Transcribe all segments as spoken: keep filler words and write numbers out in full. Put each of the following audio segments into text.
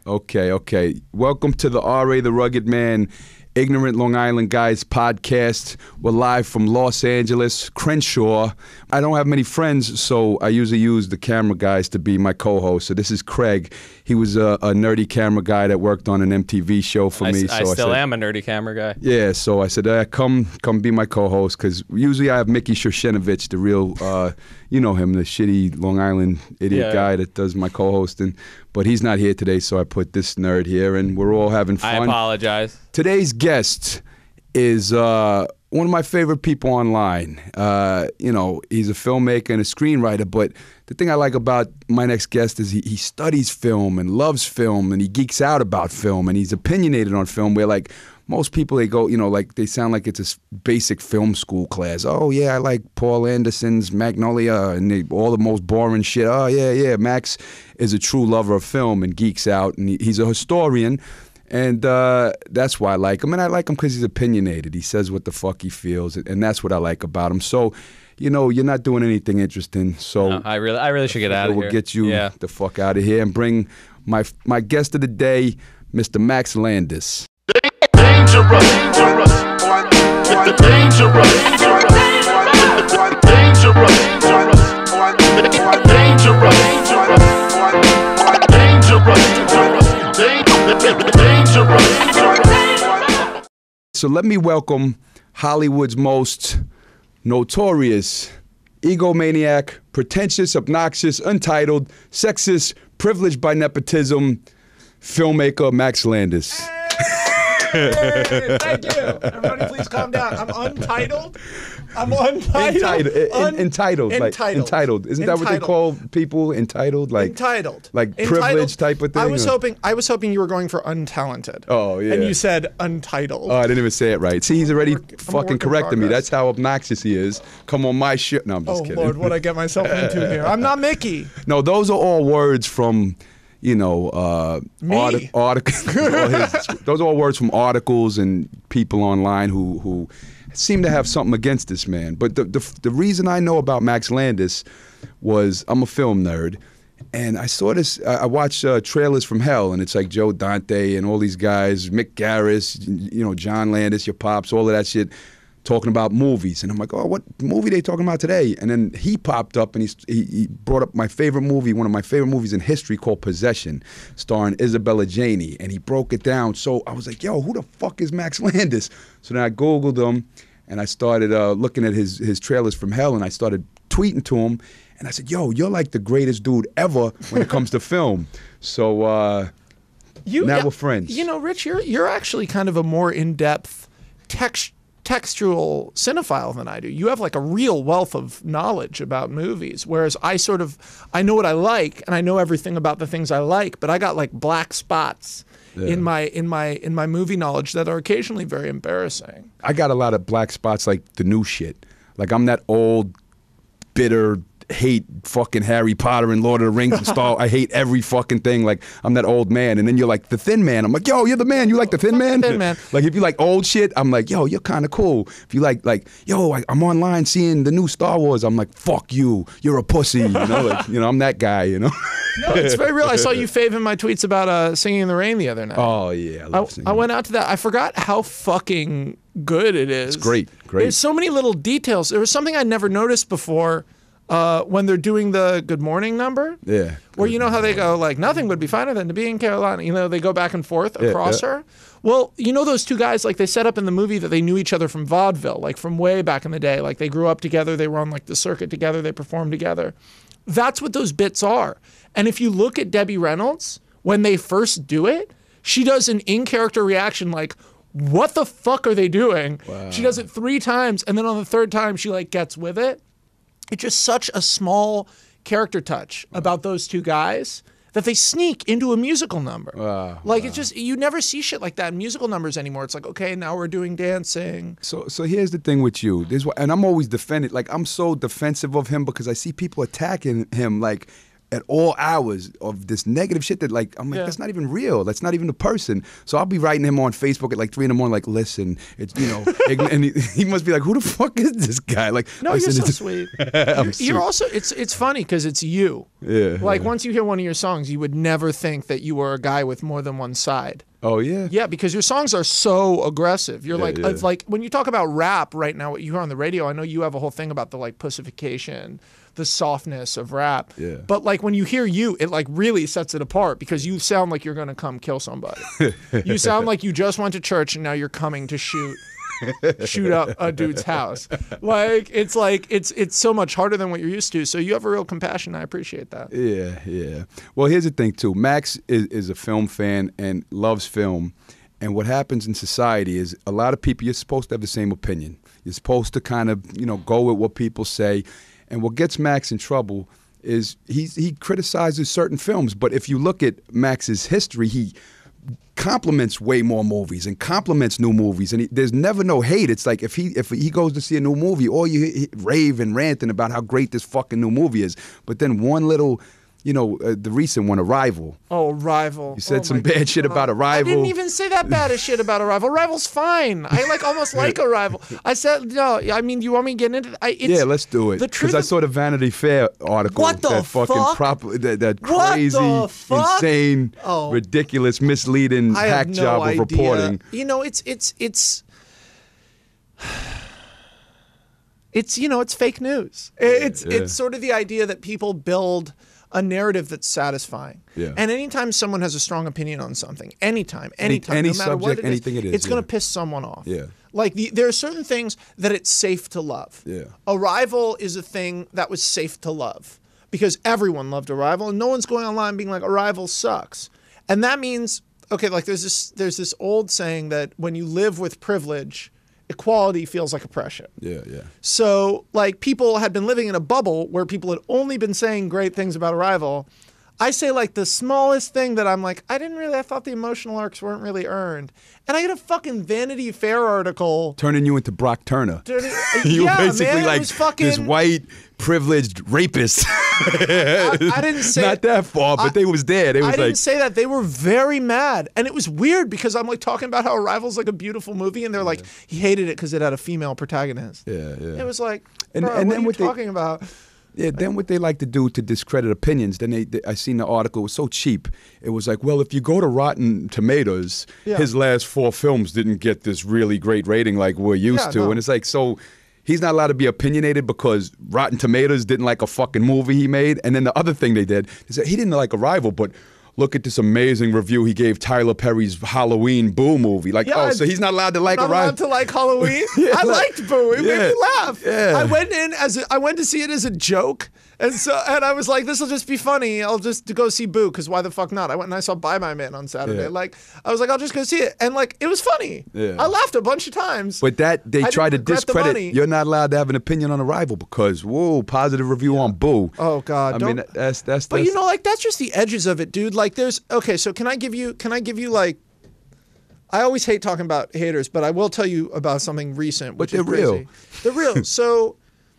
Okay, okay. Welcome to the R A the Rugged Man, Ignorant Long Island Guys podcast. We're live from Los Angeles, Crenshaw. I don't have many friends, so I usually use the camera guys to be my co-host. So this is Craig. He was a, a nerdy camera guy that worked on an M T V show for I, me. I so still I said, am a nerdy camera guy. Yeah, so I said, uh, come come be my co-host, because usually I have Mickey Shoshenovich, the real, uh, you know him, the shitty Long Island idiot Yeah. guy that does my co-hosting. But he's not here today, so I put this nerd here, and we're all having fun. I apologize. Today's guest is uh, one of my favorite people online. Uh, you know, he's a filmmaker and a screenwriter, but the thing I like about my next guest is he, he studies film and loves film, and he geeks out about film, and he's opinionated on film, where like most people, they go, you know, like they sound like it's a s- basic film school class. Oh yeah, I like Paul Anderson's Magnolia and they, all the most boring shit. Oh yeah, yeah. Max is a true lover of film and geeks out, and he, he's a historian. And uh, that's why I like him. And I like him because he's opinionated. He says what the fuck he feels, and that's what I like about him. So, you know, you're not doing anything interesting. So No, I really, I really should get out of we'll here. get you Yeah. the fuck out of here and bring my my guest of the day, Mister Max Landis. Dangerous, dangerous, dangerous, dangerous, dangerous. So let me welcome Hollywood's most notorious egomaniac, pretentious, obnoxious, untitled, sexist, privileged by nepotism, filmmaker Max Landis. Hey, thank you. Everybody, please calm down. I'm untitled. I'm untitled. Entitled, Un- en- entitled, like entitled. entitled. Isn't that what they Entitled. call people? Entitled, like entitled. like Entitled. privilege type of thing. I was or- hoping. I was hoping you were going for untalented. Oh, yeah. And you said untitled. Oh, I didn't even say it right. See, he's already work- I'm a work fucking in correcting me. progress. That's how obnoxious he is. Come on my shit. No, I'm just oh kidding. Lord, what I get myself into here? I'm not Mickey. No, those are all words from, you know, uh, Me? arti- articles. Those are all words from articles and people online who who seem to have something against this man. But the the, the reason I know about Max Landis was I'm a film nerd, and I saw this. I I watched uh, Trailers from Hell, and it's like Joe Dante and all these guys, Mick Garris, you know, John Landis, your pops, all of that shit, talking about movies. And I'm like, oh, what movie they talking about today? And then he popped up and he, he, he brought up my favorite movie, one of my favorite movies in history, called Possession, starring Isabella Janey. And he broke it down. So I was like, yo, who the fuck is Max Landis? So then I Googled him and I started uh, looking at his, his Trailers from Hell, and I started tweeting to him. And I said, yo, you're like the greatest dude ever when it comes to film. So uh, You, now yeah, we're friends. You know, Rich, you're you're actually kind of a more in-depth text. textual cinephile than I do. You have like a real wealth of knowledge about movies, whereas I sort of, I know what I like and I know everything about the things I like, but I got like black spots Yeah. in my in my in my movie knowledge that are occasionally very embarrassing. I got a lot of black spots, like the new shit. Like I'm that old, bitter, hate fucking Harry Potter and Lord of the Rings and Star. I hate every fucking thing. Like I'm that old man, and then you're like the Thin Man. I'm like, yo, you're the man. You like the Thin Man? Thin Man. Like if you like old shit, I'm like, yo, you're kind of cool. If you like, like, yo, I, I'm online seeing the new Star Wars. I'm like, fuck you. You're a pussy. You know, like, you know, I'm that guy. You know. No, it's very real. I saw you faving my tweets about uh, Singing in the Rain the other night. Oh yeah, I, I, love singing. I went out to that. I forgot how fucking good it is. It's great, great. There's so many little details. There was something I never noticed before uh, when they're doing the Good Morning number. Yeah. Where you know how they go, like, nothing would be finer than to be in Carolina. You know, they go back and forth Yeah, across yeah. her. Well, you know those two guys, like, they set up in the movie that they knew each other from vaudeville, like, from way back in the day. Like, they grew up together. They were on, like, the circuit together. They performed together. That's what those bits are. And if you look at Debbie Reynolds, when they first do it, she does an in-character reaction like, what the fuck are they doing? Wow. She does it three times, and then on the third time, she, like, gets with it. It's just such a small character touch about those two guys that they sneak into a musical number. Wow, like, it's just, you never see shit like that in musical numbers anymore. It's like, okay, now we're doing dancing. So, so here's the thing with you. This, and I'm always defending. Like, I'm so defensive of him because I see people attacking him. Like, at all hours of this negative shit that like I'm like Yeah. that's not even real. That's not even the person. So I'll be writing him on Facebook at like three in the morning, like, listen, it's you know, and he, he must be like, who the fuck is this guy? Like, No, listen, you're so it's- sweet. I'm You're, sweet. you're also it's it's funny because it's you. Yeah. Like yeah. once you hear one of your songs, you would never think that you were a guy with more than one side. Oh yeah. Yeah, because your songs are so aggressive. You're Yeah, like, yeah. it's like when you talk about rap right now, what you hear on the radio. I know you have a whole thing about the like pussification, the softness of rap. Yeah. But like when you hear you, it like really sets it apart because you sound like you're gonna come kill somebody. You sound like you just went to church and now you're coming to shoot. shoot up a dude's house. Like it's like it's it's so much harder than what you're used to. So you have a real compassion. I appreciate that. Yeah, yeah. Well, here's the thing too. Max is, is a film fan and loves film. And what happens in society is a lot of people, you're supposed to have the same opinion. You're supposed to kind of, you know, go with what people say. And what gets Max in trouble is he he criticizes certain films. But if you look at Max's history, he compliments way more movies and compliments new movies, and he, there's never no hate. It's like if he if he goes to see a new movie, all you hear, he rave and ranting about how great this fucking new movie is. But then one little, you know, uh, the recent one, Arrival. Oh, Arrival. You said Oh some my bad shit God. about Arrival. I didn't even say that bad of shit about Arrival. Arrival's fine. I like almost like Arrival. I said no. I mean, you want me to get into? I, it's, Yeah, let's do it. The truth Because I of- saw the Vanity Fair article. What the that fucking fuck? Prop, that, that What crazy, the fuck? insane, Oh. ridiculous, misleading I hack have no job idea. of reporting. You know, it's it's it's. It's you know it's fake news. It's yeah. it's sort of the idea that people build a narrative that's satisfying. Yeah. And anytime someone has a strong opinion on something, anytime, anytime, any no matter what subject, it is, anything it is, it's going yeah. to piss someone off. Yeah. Like the, there are certain things that it's safe to love. Yeah. Arrival is a thing that was safe to love because everyone loved Arrival, and no one's going online being like Arrival sucks. And that means okay, like there's this there's this old saying that when you live with privilege, equality feels like oppression. Yeah, yeah. So, like, people had been living in a bubble where people had only been saying great things about Arrival. I say, like, the smallest thing that I'm like, I didn't really, I thought the emotional arcs weren't really earned. And I get a fucking Vanity Fair article. Turning you into Brock Turner. Turning- you yeah, were basically man, it like was fucking- this white, privileged rapist. I, I didn't say Not that far, but I- they was there. They I was didn't like, say that. They were very mad. And it was weird because I'm like talking about how Arrival's like a beautiful movie. And they're like, he hated it because it had a female protagonist. yeah, yeah. It was like, And- bro, and what then are you what they- talking about? Yeah, then what they like to do to discredit opinions, then they, they I seen the article, it was so cheap. It was like, well, if you go to Rotten Tomatoes, Yeah. his last four films didn't get this really great rating like we're used Yeah, to. no. And it's like, so he's not allowed to be opinionated because Rotten Tomatoes didn't like a fucking movie he made. And then the other thing they did, they said he didn't like Arrival, but look at this amazing review he gave Tyler Perry's Halloween Boo movie. Like, Yeah, oh, I- so he's not allowed to like Not Arrival. allowed to like Halloween. Yeah, I like- liked Boo. It yeah, made me laugh. yeah. I went in as a, I went to see it as a joke, and so and I was like, this will just be funny. I'll just go see Boo because why the fuck not? I went and I saw Bye My Man on Saturday. Yeah. Like I was like, I'll just go see it, and like it was funny. Yeah. I laughed a bunch of times. But that they I try to didn't regret the discredit. money. You're not allowed to have an opinion on Arrival because whoa, positive review on Boo. Oh God! I don't- mean that- that's that's. But that's you know, like that's just the edges of it, dude. Like there's okay. So can I give you? Can I give you like? I always hate talking about haters, but I will tell you about something recent. But Which is they're real. crazy. They're real. So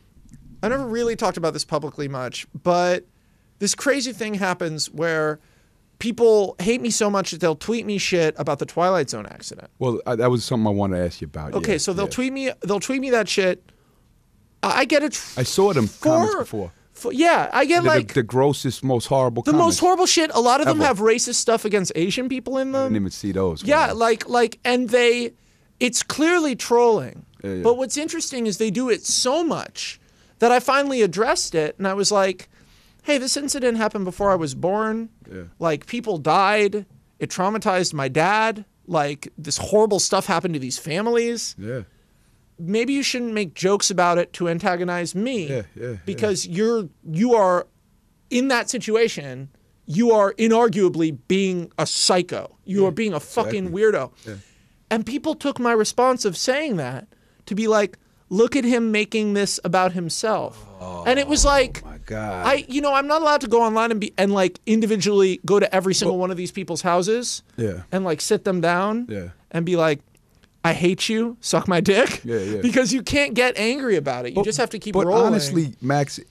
I never really talked about this publicly much, but this crazy thing happens where people hate me so much that they'll tweet me shit about the Twilight Zone accident. Well, I, that was something I wanted to ask you about. Okay, yeah, so they'll yeah. tweet me. They'll tweet me that shit. I I get it. I saw them comments for- before. for- yeah, I get The, like the, the grossest, most horrible. the comments. most horrible shit. A lot of them ever. have racist stuff against Asian people in I them. didn't even see those. Yeah, Wow. like like and they it's clearly trolling. Yeah, yeah. But what's interesting is they do it so much that I finally addressed it and I was like, "Hey, this incident happened before I was born. Yeah. Like people died. It traumatized my dad. Like this horrible stuff happened to these families. yeah. Maybe you shouldn't make jokes about it to antagonize me Yeah, yeah, yeah. because you're you are in that situation, you are inarguably being a psycho. You are being a fucking exactly. weirdo. Yeah. And people took my response of saying that to be like, look at him making this about himself. and it was like, Oh my God. I, you know, I'm not allowed to go online and be and like individually go to every single one of these people's houses Yeah. and like sit them down Yeah. and be like, I hate you, suck my dick. Yeah, yeah. Because you can't get angry about it. You just have to keep but rolling. honestly, Max,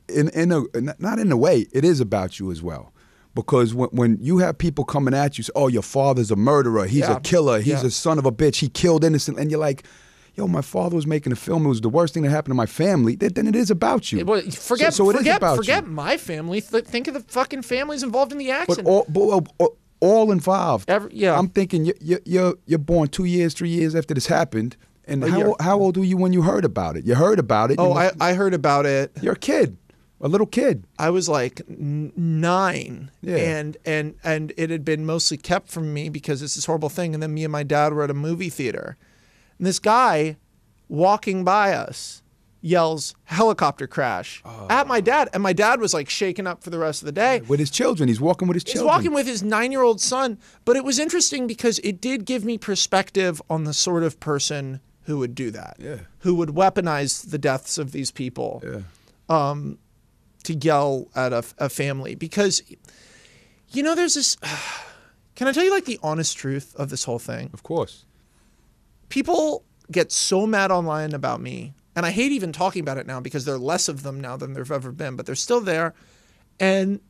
in in a not in a way, it is about you as well. Because when, when you have people coming at you, say, oh, your father's a murderer, he's Yeah. a killer, he's Yeah. a son of a bitch, he killed innocent, and you're like, yo, my father was making a film, it was the worst thing that happened to my family, then, then it is about you. Well, forget, so, so it is forget, about forget you. my family. Th- think of the fucking families involved in the But accident. all, but all, all- all involved. Every- yeah. I'm thinking you, you, you're you're born two years, three years after this happened, and A how year. how old were you when you heard about it? You heard about it. oh, you I, must- I heard about it. you're a kid, a little kid. I was like n- nine, Yeah. and and and it had been mostly kept from me because it's this horrible thing. And then me and my dad were at a movie theater, and this guy walking by us yells helicopter crash at my dad, and my dad was like shaken up for the rest of the day. With his children, he's walking with his He's children. walking with his nine-year-old son, but it was interesting because it did give me perspective on the sort of person who would do that, Yeah. who would weaponize the deaths of these people Yeah. to yell at a, a family. Because, you know, there's this. Can I tell you like the honest truth of this whole thing? Of course. People get so mad online about me, and I hate even talking about it now because there are less of them now than there've ever been, but they're still there. And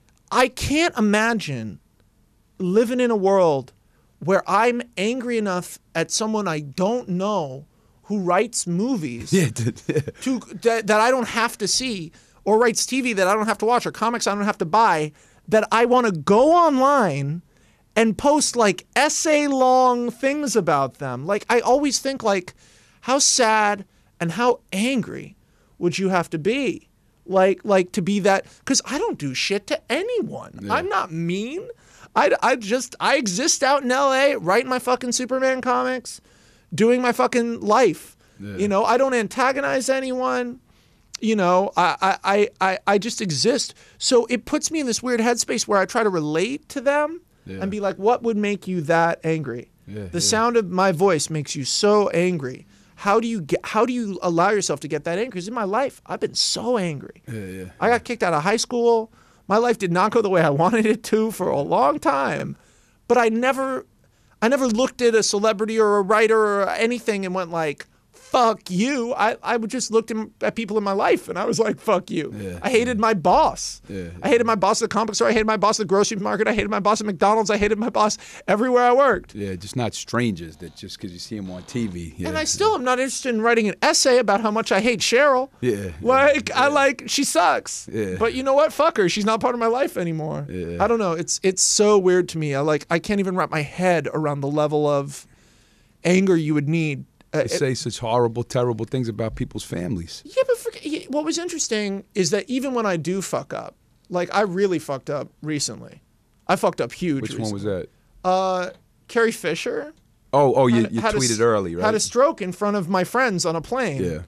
I can't imagine living in a world where I'm angry enough at someone I don't know who writes movies Yeah. d- yeah. to, that, that I don't have to see, or writes T V that I don't have to watch, or comics I don't have to buy, that I want to go online and post like essay long things about them. Like, I always think like, how sad and how angry would you have to be? Like, like to be that, because I don't do shit to anyone. I'm not mean. I, I just, I exist out in L A writing my fucking Superman comics, doing my fucking life. You know, I don't antagonize anyone. You know, I, I, I, I just exist. So it puts me in this weird headspace where I try to relate to them Yeah. and be like, what would make you that angry? Yeah, the yeah. sound of my voice makes you so angry. How do you get, how do you allow yourself to get that angry? Because in my life, I've been so angry. Yeah, yeah. I got kicked out of high school. My life did not go the way I wanted it to for a long time. But I never, I never looked at a celebrity or a writer or anything and went like, fuck you. I, I would just looked in, at people in my life and I was like, fuck you. Yeah, I hated my boss. Yeah, I hated my boss at the comic store. I hated my boss at the grocery market. I hated my boss at McDonald's. I hated my boss everywhere I worked. Yeah, just not strangers that just because you see them on T V. Yeah. And I still am not interested in writing an essay about how much I hate Cheryl. Yeah, Like, yeah, I yeah. like, she sucks. Yeah. But you know what? Fuck her. She's not part of my life anymore. Yeah. I don't know. It's it's so weird to me. I like, I can't even wrap my head around the level of anger you would need. Uh, They say such horrible, terrible things about people's families. Yeah, but for, yeah, what was interesting is that even when I do fuck up, like I really fucked up recently. I fucked up huge. Which one was recently. that? Uh, Carrie Fisher. Oh, oh, you, had- you had a tweeted s- early, right? Had a stroke in front of my friends on a plane. yeah.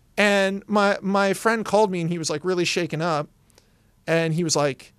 And my my friend called me and he was like really shaken up, and he was like,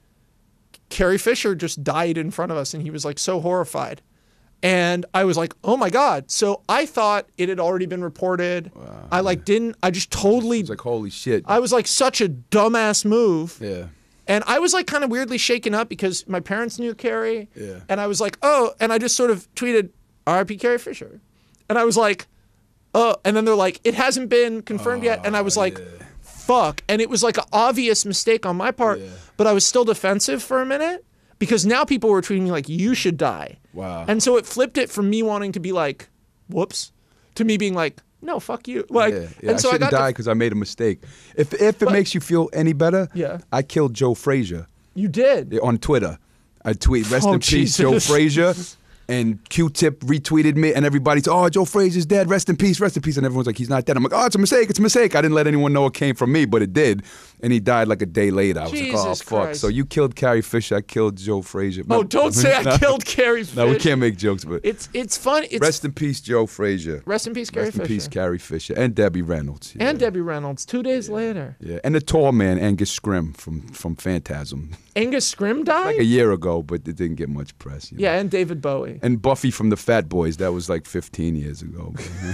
Carrie Fisher just died in front of us, and he was like so horrified. And I was like, oh my God. So I thought it had already been reported. I like didn't, I just totally, It's like, holy shit. I was like such a dumbass move. yeah. And I was like kind of weirdly shaken up because my parents knew Carrie. Yeah. And I was like, oh, and I just sort of tweeted, R I P Carrie Fisher. And I was like, oh, and then they're like, it hasn't been confirmed yet. And I was like, yeah. fuck. And it was like an obvious mistake on my part, Yeah. but I was still defensive for a minute because now people were treating me like you should die. Wow. And so it flipped it from me wanting to be like, whoops, to me being like, no, fuck you. Like, yeah, yeah. and so I I, shouldn't got die to, because I made a mistake. If if it But- makes you feel any better, Yeah. I killed Joe Frazier you did. on Twitter. I tweet, rest Oh, in peace, Joe Jesus. Frazier. And Q-Tip retweeted me, and everybody's, oh, Joe Frazier's dead, rest in peace, rest in peace. And everyone's like, he's not dead. I'm like, oh, it's a mistake, it's a mistake. I didn't let anyone know it came from me, but it did. And he died like a day later. I was like, oh, Jesus fuck. Christ. So you killed Carrie Fisher, I killed Joe Frazier. Oh, don't say I No. killed Carrie Fisher. No, we can't make jokes, but It's it's fun. It's rest in peace, Joe Frazier. rest in peace, Carrie Rest in Fisher. peace, Carrie Fisher. And Debbie Reynolds. Yeah. And Debbie Reynolds. Two days later, Yeah, and the tall man, Angus Scrim from, from Phantasm. Angus Scrim died. Like a year ago, but it didn't get much press. You know? Yeah, and David Bowie, And Buffy from the Fat Boys, that was like fifteen years ago.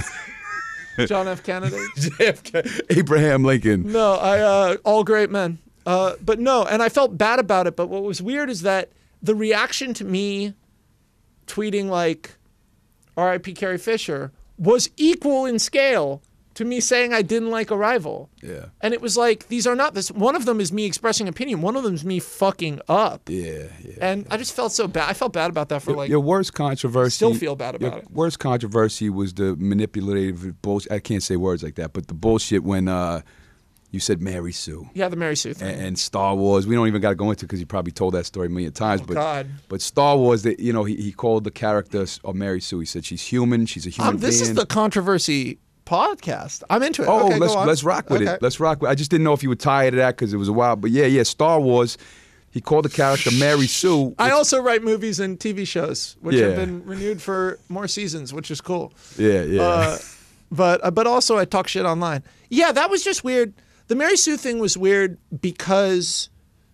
John F. Kennedy. J F K, Abraham Lincoln. No, I uh, all great men. Uh, but no, and I felt bad about it. But what was weird is that the reaction to me tweeting like R I P Carrie Fisher was equal in scale to me saying I didn't like Arrival. Yeah. And it was like, these are not this. One of them is me expressing opinion. One of them is me fucking up. Yeah, yeah. And yeah. I just felt so bad. I felt bad about that for your, like. your worst controversy. Still feel bad about your it. Worst controversy was the manipulative bullshit. I can't say words like that, but the bullshit when uh, you said Mary Sue. Yeah, the Mary Sue thing. And, and Star Wars. We don't even got to go into it because you probably told that story a million times. Oh, but God. but Star Wars, that you know, he, he called the character of Mary Sue. He said she's human. She's a human Um, this being. is the controversy podcast. I'm into it. Oh, okay, let's go on. let's rock with Okay. it. Let's rock with it. I just didn't know if you were tired of that because it was a while. But yeah, yeah, Star Wars. He called the character Mary Sue. I which- also write movies and T V shows, which Yeah. have been renewed for more seasons, which is cool. Yeah, yeah. Uh, but uh, but also I talk shit online. Yeah, that was just weird. The Mary Sue thing was weird because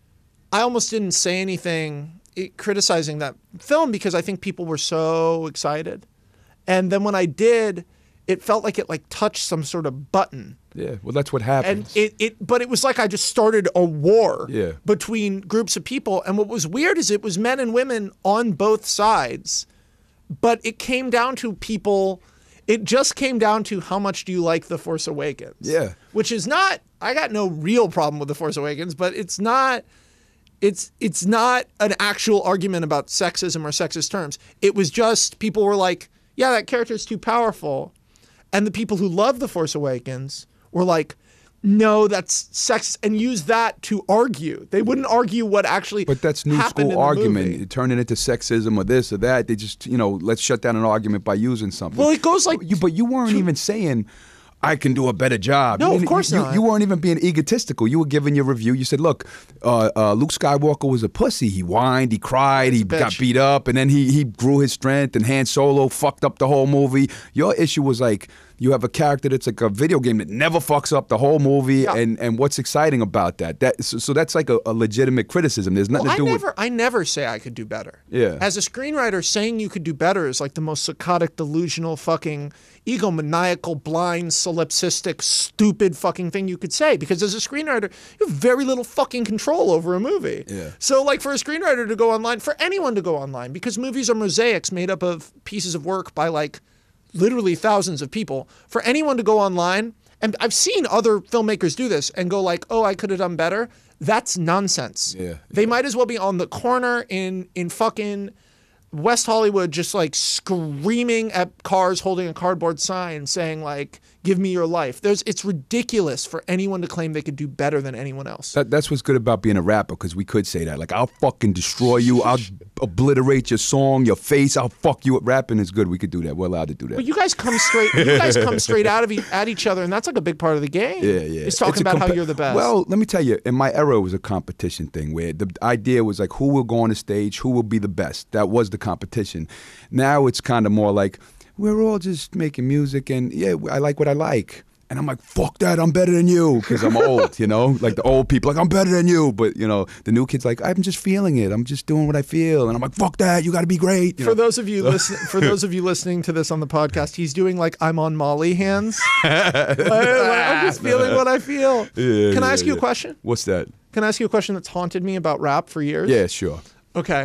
I almost didn't say anything it, criticizing that film because I think people were so excited. And then when I did, it felt like it like touched some sort of button. yeah, well, that's what And happens. it, it but it was like I just started a war Yeah. between groups of people. And what was weird is it was men and women on both sides, but it came down to people, it just came down to how much do you like The Force Awakens? Yeah. Which is not, I got no real problem with The Force Awakens, but it's not, it's it's not an actual argument about sexism or sexist terms. It was just, people were like, yeah, that character is too powerful. And the people who love The Force Awakens were like, no, that's sexist, and use that to argue. They wouldn't argue what actually But that's new happened in school the argument. movie. You turn it into sexism or this or that. They just, you know, let's shut down an argument by using something. Well, it goes like- you, but you weren't even saying, I can do a better job. No, You of didn't- course you, not. You weren't even being egotistical. You were giving your review. You said, look, uh, uh, Luke Skywalker was a pussy. He whined, he cried, he bitch. got beat up, and then he he grew his strength, and Han Solo fucked up the whole movie. Your issue was like, you have a character that's like a video game that never fucks up the whole movie, Yeah. and, and what's exciting about that? That so, so that's like a, a legitimate criticism. There's nothing Well, I to do never, with I never say I could do better. Yeah. As a screenwriter, saying you could do better is like the most psychotic, delusional, fucking egomaniacal, blind, solipsistic, stupid fucking thing you could say. Because as a screenwriter, you have very little fucking control over a movie. Yeah. So like for a screenwriter to go online, for anyone to go online, because movies are mosaics made up of pieces of work by like literally thousands of people, for anyone to go online, and I've seen other filmmakers do this and go like, oh, I could have done better. That's nonsense. Yeah, They might as well be on the corner in in fucking West Hollywood just like screaming at cars holding a cardboard sign saying like, give me your life. There's it's ridiculous for anyone to claim they could do better than anyone else. That, that's what's good about being a rapper, because we could say that. Like, I'll fucking destroy you. I'll obliterate your song, your face. I'll fuck you up. Rapping is good. We could do that. We're allowed to do that. But you guys come straight you guys come straight out of e- at each other, and that's like a big part of the game. Yeah, yeah. It's talking It's a about how compa- you're the best. Well, let me tell you, in my era, it was a competition thing where the idea was like, who will go on the stage, who will be the best. That was the competition. Now it's kind of more like, we're all just making music, and yeah, I like what I like. And I'm like, fuck that, I'm better than you, because I'm old, you know? Like the old people, like, I'm better than you. But, you know, the new kids like, I'm just feeling it. I'm just doing what I feel. And I'm like, fuck that, you got to be great. You For know? those of you listen, for those of you listening to this on the podcast, he's doing like I'm on Molly hands. Like, like, I'm just feeling what I feel. Yeah, Can I yeah, ask you a yeah. question? What's that? Can I ask you a question that's haunted me about rap for years? Yeah, sure. Okay.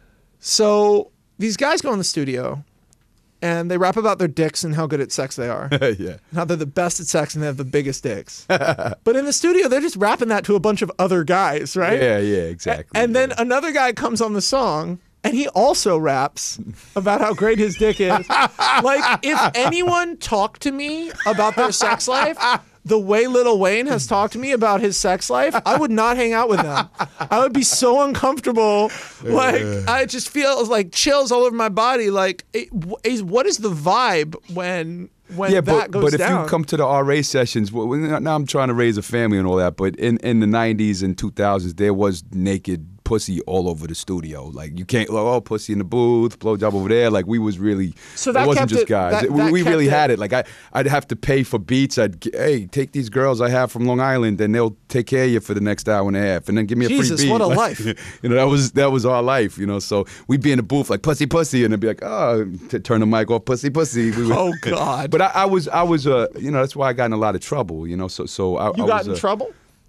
So these guys go in the studio and they rap about their dicks and how good at sex they are. Yeah. And how they're the best at sex and they have the biggest dicks. But in the studio, they're just rapping that to a bunch of other guys, right? Yeah, yeah, exactly. And then yeah. another guy comes on the song and he also raps about how great his dick is. Like, if anyone talked to me about their sex life the way Lil Wayne has talked to me about his sex life, I would not hang out with them. I would be so uncomfortable. Like, I just feel like chills all over my body. Like, it, is, what is the vibe when when yeah, that but, goes but if down? you come to the R A sessions, well, now I'm trying to raise a family and all that, but in, in the nineties and two thousands, there was naked pussy all over the studio. Like, you can't, like, oh, pussy in the booth, blowjob over there. Like, we was really, So that it wasn't kept just it- guys. that- It- we that we kept really it- had it. Like, I, I'd have to pay for beats. I'd, g- hey, take these girls I have from Long Island, and they'll take care of you for the next hour and a half, and then give me a Jesus, free beat. what a Like, life. You know, that was that was our life, you know. So we'd be in the booth like, pussy, pussy, and they'd be like, oh, t- turn the mic off, pussy, pussy. We would- Oh, God. But I, I was, I was, uh, you know, that's why I got in a lot of trouble, you know. So, so I, you I got was, in uh, trouble?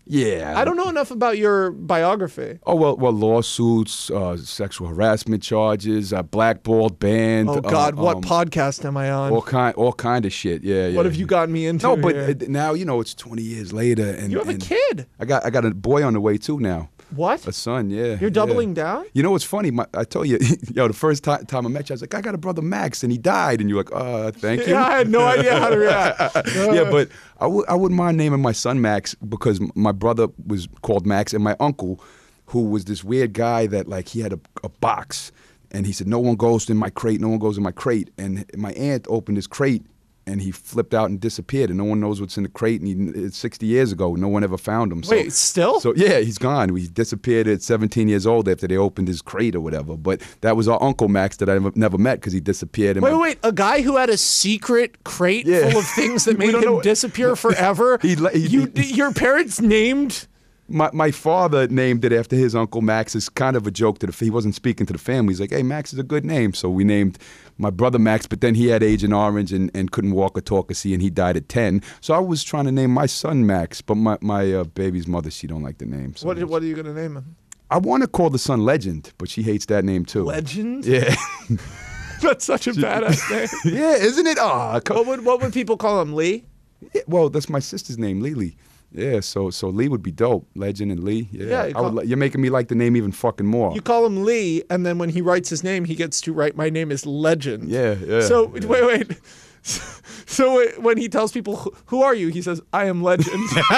Yeah. I don't know enough about your biography. Oh, well, well lawsuits, uh, sexual harassment charges, uh, blackballed band. Oh God, uh, what um, podcast am I on? All kind, all kind of shit. Yeah, yeah. What have you gotten me into? No, but here? uh, now you know it's twenty years later, and You have a and kid. I got, I got a boy on the way too now. What? A son, yeah. You're doubling yeah. down? You know what's funny? My, I told you, yo, the first time, time I met you, I was like, I got a brother Max, and he died, and you're like, uh, thank you. Yeah, I had no idea how to react. Yeah, but I w- I wouldn't mind naming my son Max because my brother was called Max, and my uncle, who was this weird guy that like he had a, a box, and he said, no one goes in my crate, no one goes in my crate, and my aunt opened his crate, and he flipped out and disappeared, and no one knows what's in the crate. And he, it's sixty years ago, no one ever found him. So, Wait, still? So yeah, he's gone. He disappeared at seventeen years old after they opened his crate or whatever. But that was our Uncle Max that I never, never met because he disappeared. Wait, my, wait, a guy who had a secret crate Yeah. full of things that We made don't him know- disappear forever. He le- he- you, your parents named. My my father named it after his Uncle Max. It's kind of a joke to the he wasn't speaking to the family. He's like, hey, Max is a good name. So we named my brother Max, but then he had Agent Orange and, and couldn't walk or talk or see, and he died at ten. So I was trying to name my son Max, but my, my uh, baby's mother, she don't like the name. So What, what are you going to name him? I want to call the son Legend, but she hates that name too. Legend? Yeah. That's such a badass name. Yeah, isn't it? Oh, What would, what would people call him, Lee? yeah, well, that's my sister's name, Lily. Yeah, so so Lee would be dope. Legend and Lee. Yeah, Yeah, you I would. call- li- You're making me like the name even fucking more. You call him Lee, and then when he writes his name, he gets to write, my name is Legend. Yeah, yeah. So, yeah. wait, wait. So wait, when he tells people, "Who- who are you?" He says, I am Legend.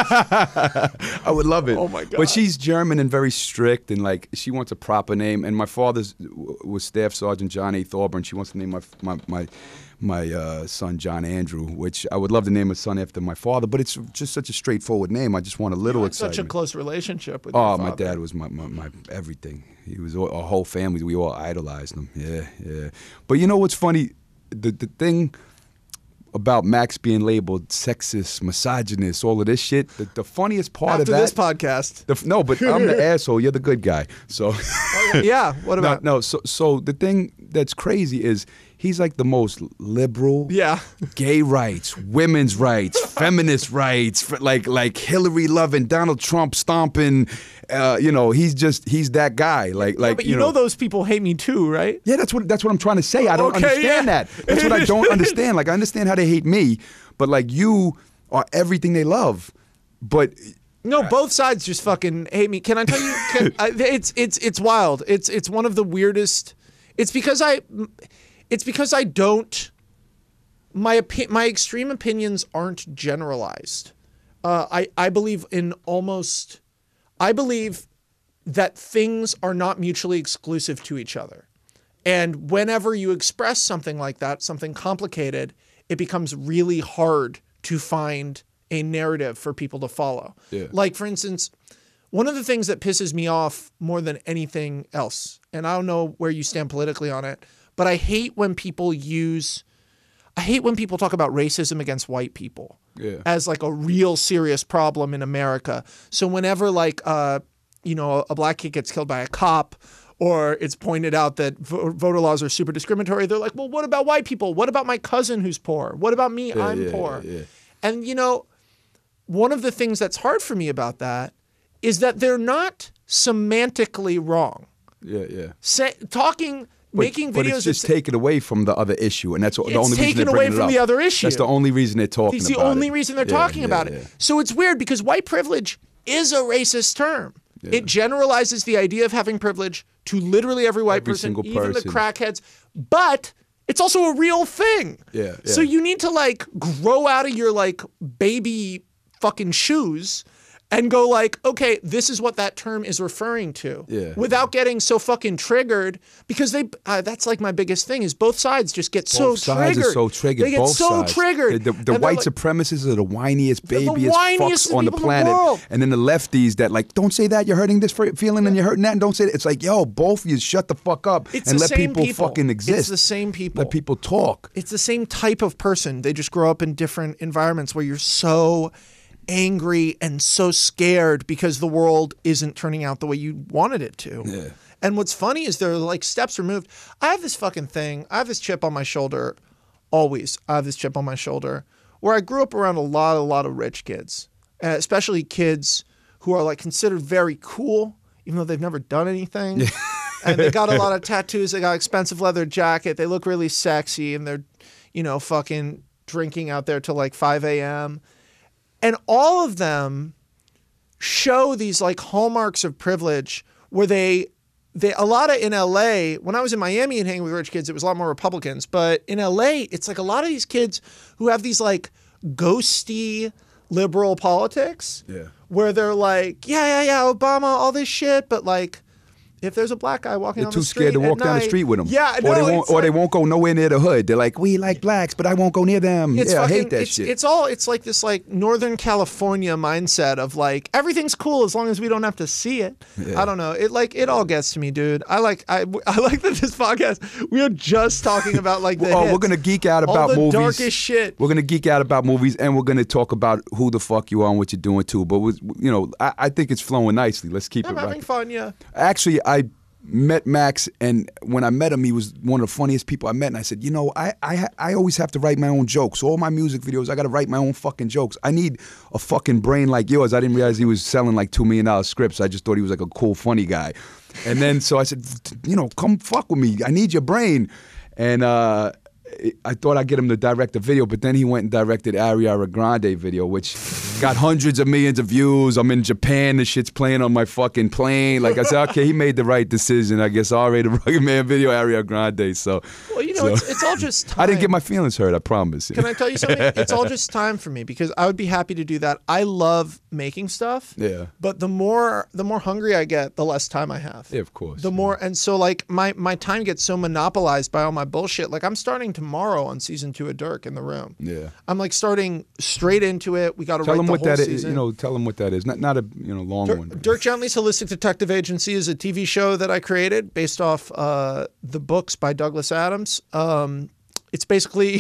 I would love it. Oh, my God. But she's German and very strict, and like she wants a proper name. And my father's was Staff Sergeant John A. Thorburn. She wants to name my my my my uh, son John Andrew, which I would love to name a son after my father. But it's just such a straightforward name. I just want a little Such a excitement. close relationship with Oh, your my father. dad was my, my, my everything. He was all, our whole family. We all idolized him. Yeah, yeah. But you know what's funny? The the thing about Max being labeled sexist, misogynist, all of this shit. The, the funniest part After of that. this podcast. the, no, but I'm the asshole. You're the good guy. So. Yeah, what No, about? no. So, so the thing that's crazy is he's like the most liberal. Yeah. Gay rights, women's rights, feminist rights, f- like like Hillary loving, Donald Trump stomping. Uh, you know, he's just he's that guy. Like like But you, know, those people hate me too, right? Yeah, that's what that's what I'm trying to say. I don't Okay, understand yeah. that. That's what I don't understand. Like I understand how they hate me, but like you are everything they love. But No, both sides just fucking hate me. Can I tell you? Can, I, it's it's it's wild. It's it's one of the weirdest. It's because I, it's because I don't. My opi- my extreme opinions aren't generalized. Uh, I I believe in almost. I believe that things are not mutually exclusive to each other, and whenever you express something like that, something complicated, it becomes really hard to find a narrative for people to follow. Yeah. Like, for instance, one of the things that pisses me off more than anything else, and I don't know where you stand politically on it, but I hate when people use, I hate when people talk about racism against white people Yeah. as like a real serious problem in America. So whenever like, uh, you know, a black kid gets killed by a cop, or it's pointed out that vo- voter laws are super discriminatory, they're like, well, what about white people? What about my cousin who's poor? What about me? Yeah, I'm yeah, poor. yeah, yeah. And, you know, one of the things that's hard for me about that is that they're not semantically wrong. yeah, yeah. Say, talking, But, making but videos. it's just that say- taken away from the other issue, and that's the It's only reason taken they're away bringing it from up. the other issue. That's the only reason they're talking It's the about only it. reason they're Yeah, talking yeah, about yeah. it. So it's weird because white privilege is a racist term. It generalizes the idea of having privilege to literally every white Every person, single even the person. crackheads. But it's also a real thing. Yeah, So yeah. you need to like grow out of your like baby fucking shoes and go like, okay, this is what that term is referring to. Yeah. Without getting so fucking triggered, because they uh, that's like my biggest thing is both sides just get so Both sides triggered. are so triggered. They get Both so sides. triggered. The, the, the And they're white like- supremacists are the whiniest, the babiest whiniest fucks on the people in the planet. world. And then the lefties that like, don't say that, you're hurting this fe- feeling and you're hurting that, and don't say that. It's like, yo, both of you shut the fuck up It's and the let same people, people. fucking exist. It's the same people. Let people talk. It's the same type of person. They just grow up in different environments where you're so angry and so scared because the world isn't turning out the way you wanted it to. Yeah. And what's funny is they're like steps removed. I have this fucking thing. I have this chip on my shoulder. Always. I have this chip on my shoulder where I grew up around a lot, a lot of rich kids, uh, especially kids who are like considered very cool, even though they've never done anything. And they got a lot of tattoos. They got expensive leather jacket. They look really sexy, and they're, you know, fucking drinking out there till like five a m And all of them show these like hallmarks of privilege where they, they a lot of in L A, when I was in Miami and hanging with rich kids, it was a lot more Republicans. But in L A, it's like a lot of these kids who have these like ghosty liberal politics Yeah. where they're like, yeah, yeah, yeah, Obama, all this shit. But like, if there's a black guy walking They're down too the street scared to walk at down the night- street with them. Yeah, or no, they won't, it's or like- they won't go nowhere near the hood. They're like, we like blacks, but I won't go near them. It's yeah, fucking, I hate that it's, shit. It's all, it's like this like Northern California mindset of like, everything's cool as long as we don't have to see it. Yeah. I don't know. It like, it all gets to me, dude. I like, I, I like that this podcast, we are just talking about like the oh, hits. we're gonna geek out all about the movies. darkest shit. We're gonna geek out about movies, and we're gonna talk about who the fuck you are and what you're doing too. But with, you know, I, I think it's flowing nicely. Let's keep I'm it having right. fun, yeah. Actually, I met Max, and when I met him, he was one of the funniest people I met. And I said, you know, I I I always have to write my own jokes. All my music videos, I got to write my own fucking jokes. I need a fucking brain like yours. I didn't realize he was selling like two million dollar scripts. I just thought he was like a cool, funny guy. And then so I said, you know, come fuck with me. I need your brain. And uh, I thought I'd get him to direct a video, but then he went and directed Ariana Grande video, which got hundreds of millions of views. I'm in Japan, the shit's playing on my fucking plane. Like I said, okay, he made the right decision. I guess R-rated Rugged Man video, Ariana Grande. So, Well, you know, so- it's, it's all just time. I didn't get my feelings hurt. I promise. Can I tell you something? It's all just time for me because I would be happy to do that. I love making stuff. Yeah. But the more the more hungry I get, the less time I have. Yeah, of course. The more and so like my my time gets so monopolized by all my bullshit. Like I'm starting tomorrow on season two of Dirk in the Room. Yeah. I'm like starting straight into it. We got to Tell write them the what whole that is. season. You know, tell them what that is. Not not a you know long Dirk, one. but- Dirk Gently's Holistic Detective Agency is a T V show that I created based off uh, the books by Douglas Adams. Um, it's basically,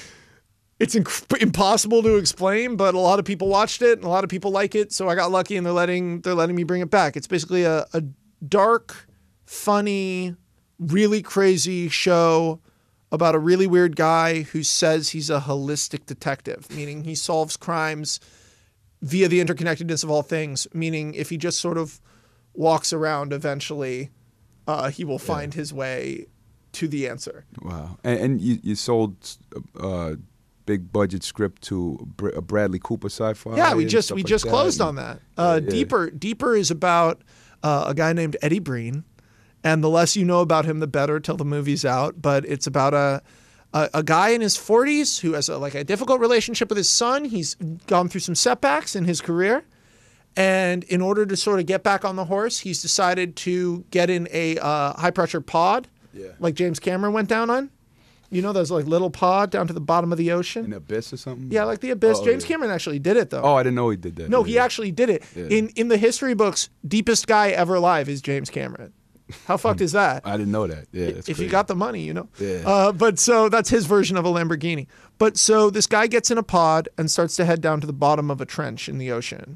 it's inc- impossible to explain, but a lot of people watched it and a lot of people like it. So I got lucky and they're letting they're letting me bring it back. It's basically a, a dark, funny, really crazy show about a really weird guy who says he's a holistic detective, meaning he solves crimes via the interconnectedness of all things, meaning if he just sort of walks around, eventually uh, he will find his way to the answer. Wow. And, and you, you sold a big budget script to Br- a Bradley Cooper sci-fi. Yeah, we and just stuff we like just that. closed on that. Uh, yeah. Deeper Deeper is about uh, a guy named Eddie Breen, and the less you know about him, the better till the movie's out. But it's about a a, a guy in his forties who has a, like a difficult relationship with his son. He's gone through some setbacks in his career. And in order to sort of get back on the horse, he's decided to get in a uh, high-pressure pod, Yeah. like James Cameron went down on. You know, those like little pod down to the bottom of the ocean? An abyss or something? Yeah, like the Abyss. Oh, James yeah. Cameron actually did it, though. Oh, I didn't know he did that. No, Yeah. he actually did it. Yeah. In in the history books, deepest guy ever alive is James Cameron. How fucked is that? I didn't know that. Yeah, that's If crazy. you got the money, you know. Yeah. Uh, but so that's his version of a Lamborghini. But so this guy gets in a pod and starts to head down to the bottom of a trench in the ocean.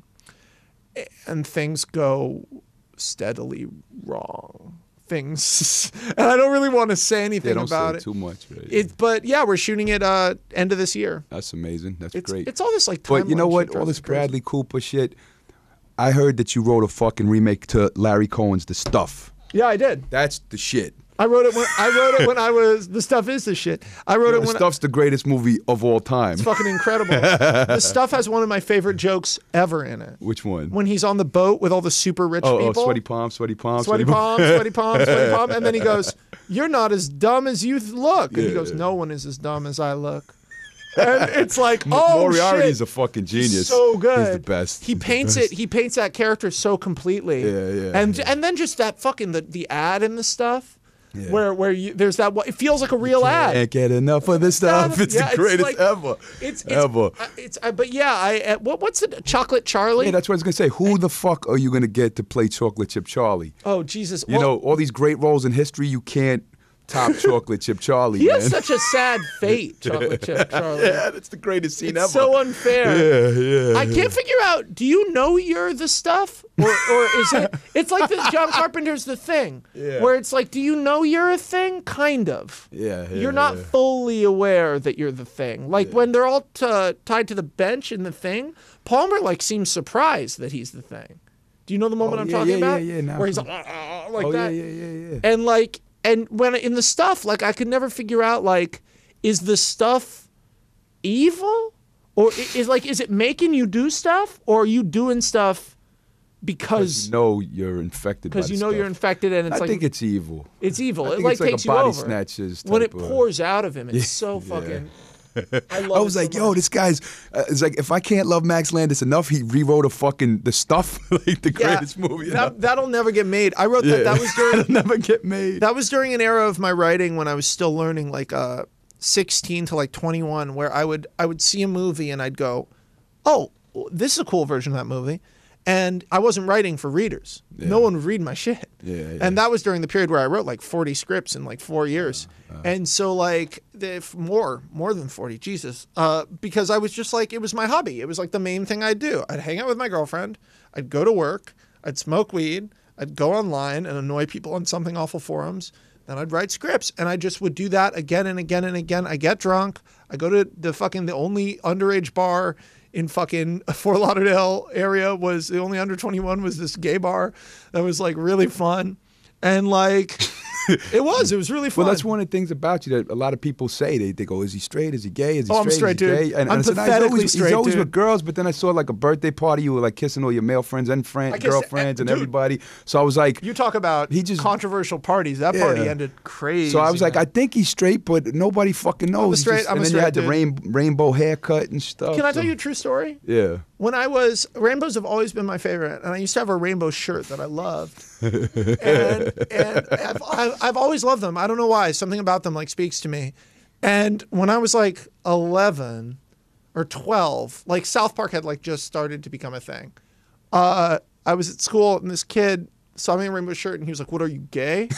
And things go steadily wrong. Things, and I don't really want to say anything Yeah, don't about say it. too much. Right? It, but yeah, we're shooting it uh, end of this year. That's amazing. That's It's great. it's all this like. But you know timeline what? shit All drives this me crazy. Bradley Cooper shit. I heard that you wrote a fucking remake to Larry Cohen's The Stuff. Yeah, I did. That's the shit. I wrote it when I wrote it when I was. The Stuff is the shit. I wrote The it when. Stuff's the greatest movie of all time. It's fucking incredible. The Stuff has one of my favorite jokes ever in it. Which one? When he's on the boat with all the super rich oh, people. oh, sweaty palm, sweaty palm, Sweaty palm, sweaty palm, sweaty palm. And then he goes, "You're not as dumb as you th- look." And he Yeah, goes, yeah. "No one is as dumb as I look." And it's like, oh Moriarty's shit. a fucking He's genius. so good. He's the best. He He's the paints best. it. He paints that character so completely. Yeah, yeah, And yeah. and then just that fucking the, the ad and the stuff, Yeah. where where you there's that one- it feels like a real ad. Can't get enough of this stuff. Yeah, It's yeah, the greatest like- ever. It's, it's ever. uh, it's uh, but yeah, I uh, what what's it? Chocolate Charlie? Yeah, that's what I was gonna say. Who the fuck are you gonna get to play Chocolate Chip Charlie? Oh Jesus! You Well, know, all these great roles in history, you can't top Chocolate Chip Charlie. he man. has such a sad fate, Chocolate Chip Charlie. Yeah, that's the greatest scene It's ever. so unfair. Yeah, yeah. I can't figure out. Do you know you're the stuff, or or is it? It's like the John Carpenter's The Thing, Yeah. where it's like, do you know you're a thing? Kind of. Yeah, yeah, You're not yeah. fully aware that you're the thing. Like when they're all t- tied to the bench in The Thing, Palmer like seems surprised that he's the thing. Do you know the moment Oh, I'm yeah, talking yeah, about? yeah, yeah, now Where he's I'm- like, "Ah, ah," like oh that. yeah, yeah, yeah, yeah. And like, and when in the stuff, like I could never figure out, like, is the stuff evil, or i- is like, is it making you do stuff, or are you doing stuff because you know you're infected. because by you the know you're stuff. infected and it's I like think it's evil. it's evil. I It think like it's like takes a body you over. snatchers When it type of- pours out of him, it's so fucking. I love. I was it so like, yo, much. this guy's. Uh, it's like if I can't love Max Landis enough, he rewrote a fucking the stuff, like the Yeah, greatest movie. That, that'll never get made. I wrote that. Yeah. That was during. It'll never get made. That was during an era of my writing when I was still learning, like uh, sixteen to like twenty-one, where I would I would see a movie and I'd go, "Oh, this is a cool version of that movie," and I wasn't writing for readers. No one would read my shit. Yeah, yeah. And that was during the period where I wrote like forty scripts in like four years, and so like the, more more than forty, Jesus, uh, because I was just like it was my hobby. It was like the main thing I'd do. I'd hang out with my girlfriend. I'd go to work. I'd smoke weed. I'd go online and annoy people on Something Awful forums. Then I'd write scripts, and I just would do that again and again and again. I get drunk. I go to the fucking the only underage bar in fucking Fort Lauderdale area was the only under twenty-one was this gay bar that was like really fun, and like it was it was really fun. Well, that's one of the things about you that a lot of people say. They, they go, is he straight? Is he gay? Is he Oh, I'm straight? straight, Is he dude. gay? And, I'm and I said, "Nah, he's pathetically always, straight, he's always dude." with girls, but then I saw like a birthday party. You were like kissing all your male friends and friend, I guess- girlfriends and dude. everybody. So I was like, You talk about He just- controversial parties. That party Yeah. ended crazy. so I was like, man. I think he's straight, but nobody fucking knows. I'm a He's straight- just- I'm a and then you straight had the dude. rain, rainbow haircut and stuff. Can I so- tell you a true story? Yeah. When I was, rainbows have always been my favorite, and I used to have a rainbow shirt that I loved, and and I've, I've I've always loved them. I don't know why. Something about them like speaks to me. And when I was like eleven or twelve, like South Park had like just started to become a thing. Uh, I was at school, and this kid saw me in a rainbow shirt, and he was like, "What, are you gay?"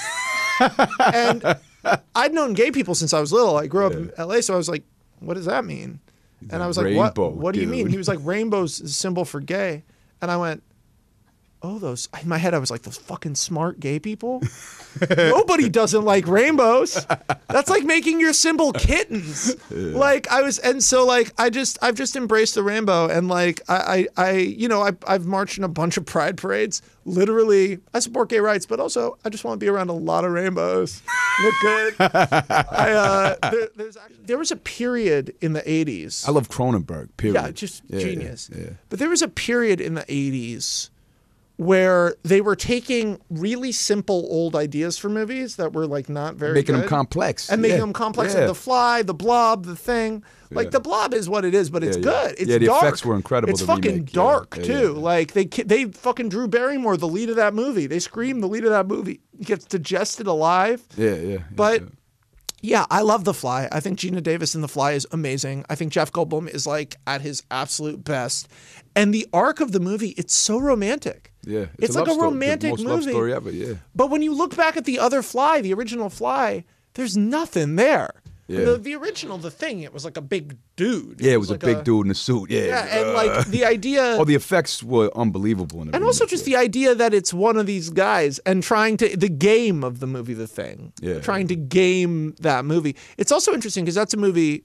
And I'd known gay people since I was little. I grew up in L A, so I was like, "What does that mean?" And I was like, rainbow, what, what do you mean? dude. He was like, rainbow's a symbol for gay. And I went, oh, those, in my head, I was like, those fucking smart gay people? Nobody doesn't like rainbows. That's like making your symbol kittens. Like I was, and so like, I just, I've just embraced the rainbow. And like, I, I, I you know, I, I've marched in a bunch of pride parades. Literally, I support gay rights, but also I just want to be around a lot of rainbows. Look good. I, uh, there, there's actually, there was a period in the eighties. I love Cronenberg, period. Yeah, just Yeah, genius. yeah, yeah. But there was a period in the eighties where they were taking really simple old ideas for movies that were like not very Making good, them complex. and making Yeah, them complex. yeah. Like The Fly, The Blob, The Thing. Like Yeah. The Blob is what it is, but it's Yeah, yeah. good. It's Yeah, the dark. effects were incredible, It's the fucking remake. Yeah, dark yeah, too. yeah. Like they ki- they fucking Drew Barrymore, the lead of that movie. They scream the lead of that movie gets digested alive. Yeah, yeah. yeah, But yeah. yeah, I love The Fly. I think Gina Davis in The Fly is amazing. I think Jeff Goldblum is like at his absolute best. And the arc of the movie, it's so romantic. Yeah, It's, a like love a story, romantic the most movie. love story ever. Yeah, But when you look back at the other Fly, the original Fly, there's nothing there. Yeah. The, the original, The Thing, it was like a big dude. yeah. It was like a big dude in a suit. Yeah, Yeah, and uh, like the idea. oh, the effects were unbelievable. In the And also remake, just yeah. the idea that it's one of these guys and trying to the game of the movie The Thing. Yeah. Trying to game that movie. It's also interesting because that's a movie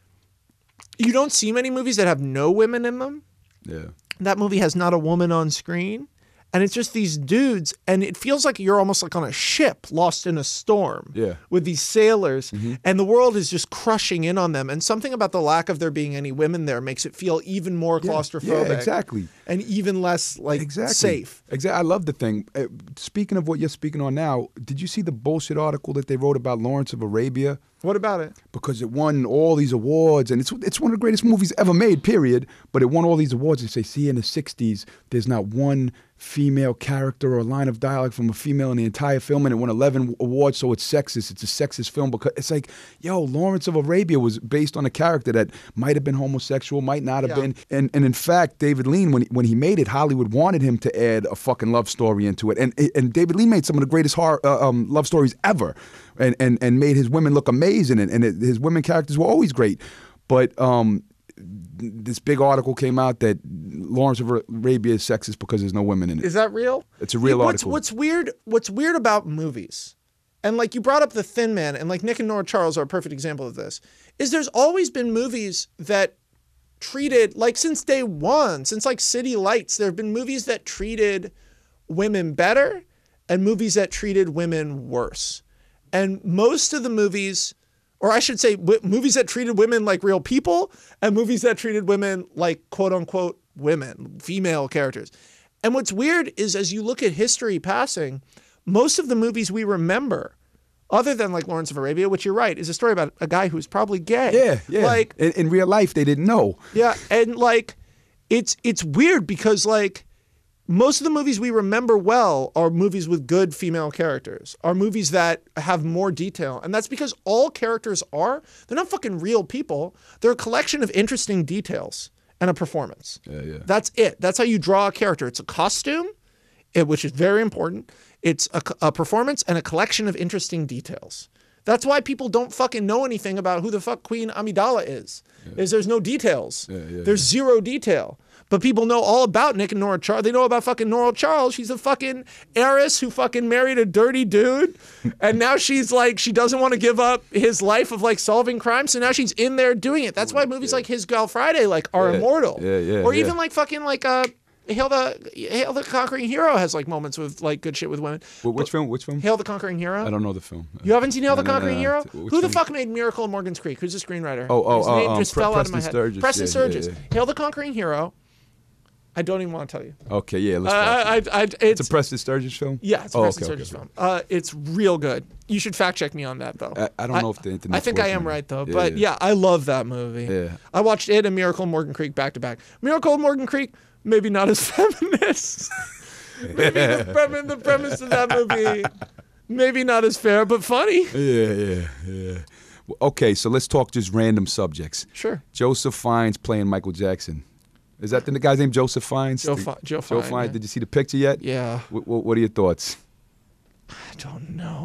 you don't see many movies that have no women in them. Yeah. That movie has not a woman on screen. And it's just these dudes, and it feels like you're almost like on a ship lost in a storm Yeah. with these sailors, and the world is just crushing in on them. And something about the lack of there being any women there makes it feel even more Yeah, claustrophobic. Yeah, exactly. And even less like Exactly. safe. Exactly. I love the thing. Uh, speaking of what you're speaking on now, did you see the bullshit article that they wrote about Lawrence of Arabia? What about it? Because it won all these awards, and it's it's one of the greatest movies ever made, period. But it won all these awards. They say, see, in the sixties, there's not one female character or line of dialogue from a female in the entire film, and it won eleven awards, so it's sexist. It's a sexist film because it's like, yo, Lawrence of Arabia was based on a character that might have been homosexual, might not have Yeah. been. And and in fact, David Lean, when he, when he made it, Hollywood wanted him to add a fucking love story into it. And and David Lean made some of the greatest horror, uh, um, love stories ever, and, and, and made his women look amazing, and, and it, his women characters were always great. But um, this big article came out that Lawrence of Arabia is sexist because there's no women in it. Is that real? It's a real what's, article. What's weird? What's weird about movies, and like you brought up The Thin Man, and like Nick and Nora Charles are a perfect example of this. Is there's always been movies that treated, like since day one, since like City Lights, there have been movies that treated women better and movies that treated women worse. And most of the movies, or I should say w- movies that treated women like real people and movies that treated women like quote unquote women, female characters. And what's weird is as you look at history passing, most of the movies we remember, other than like Lawrence of Arabia, which you're right, is a story about a guy who's probably gay. Yeah, yeah. Like in, in real life, they didn't know. Yeah, and like it's it's weird because like most of the movies we remember well are movies with good female characters, are movies that have more detail. And that's because all characters are, they're not fucking real people. They're a collection of interesting details and a performance. Yeah, yeah. That's it. That's how you draw a character. It's a costume, it, which is very important. It's a, a performance and a collection of interesting details. That's why people don't fucking know anything about who the fuck Queen Amidala is. Yeah. Is there's no details. Yeah, yeah, there's yeah. zero detail. But people know all about Nick and Nora Charles. They know about fucking Nora Charles. She's a fucking heiress who fucking married a dirty dude. And now she's like, she doesn't want to give up his life of like solving crimes. So now she's in there doing it. That's why movies yeah. like His Girl Friday like are yeah. immortal. Yeah, yeah, or yeah. even like fucking like uh Hail the Hail the Conquering Hero has like moments with like good shit with women. Well, which but, film? Which film? Hail the Conquering Hero. I don't know the film. You haven't seen Hail no, the no, Conquering no, no, Hero? no. Who the film? fuck made Miracle in Morgan's Creek? Who's the screenwriter? Oh, oh, His oh, name um, just Pre- fell Preston out of my head. Sturges. Preston Yeah, Sturges. yeah, yeah. Hail the Conquering Hero. I don't even want to tell you. Okay, yeah, let's Uh, watch I, it. I, I, it's, It's a Preston Sturges film? Yeah, it's a oh, Preston okay, Sturges okay, film. Uh, it's real good. You should fact check me on that though. I, I don't know if the internet. I think I am right though. Yeah, but yeah. yeah, I love that movie. Yeah. I watched it and Miracle in Morgan Creek back to back. Miracle in Morgan Creek, maybe not as feminist. Maybe the, premise, the premise of that movie, maybe not as fair, but funny. Yeah, yeah, yeah. Well, okay, so let's talk just random subjects. Sure. Joseph Fiennes playing Michael Jackson. Is that the guy's name, Joseph Fiennes? Joe, The- Fi- Joe, Joe Fine, Fiennes. yeah. Did you see the picture yet? Yeah. W- w- what are your thoughts? I don't know,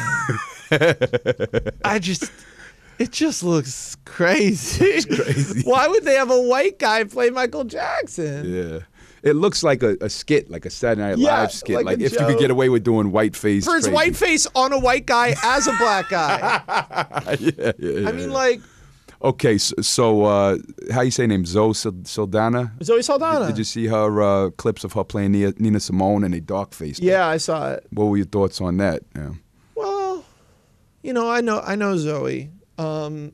man. I just, it just looks crazy. It's crazy. Why would they have a white guy play Michael Jackson? Yeah. It looks like a, a skit, like a Saturday Night Yeah, Live skit. like Like, a if you could joke. get away with doing white face. For his crazy. white face on a white guy as a black guy. yeah, yeah, yeah. I mean, like, Okay, so, so uh, how you say her name? Zoe Sal- Saldana? Zoe Saldana. Did, did you see her uh, clips of her playing Nia, Nina Simone and they dark faced? Yeah, I saw it. What were your thoughts on that? Yeah. Well, you know, I know, I know Zoe. Um,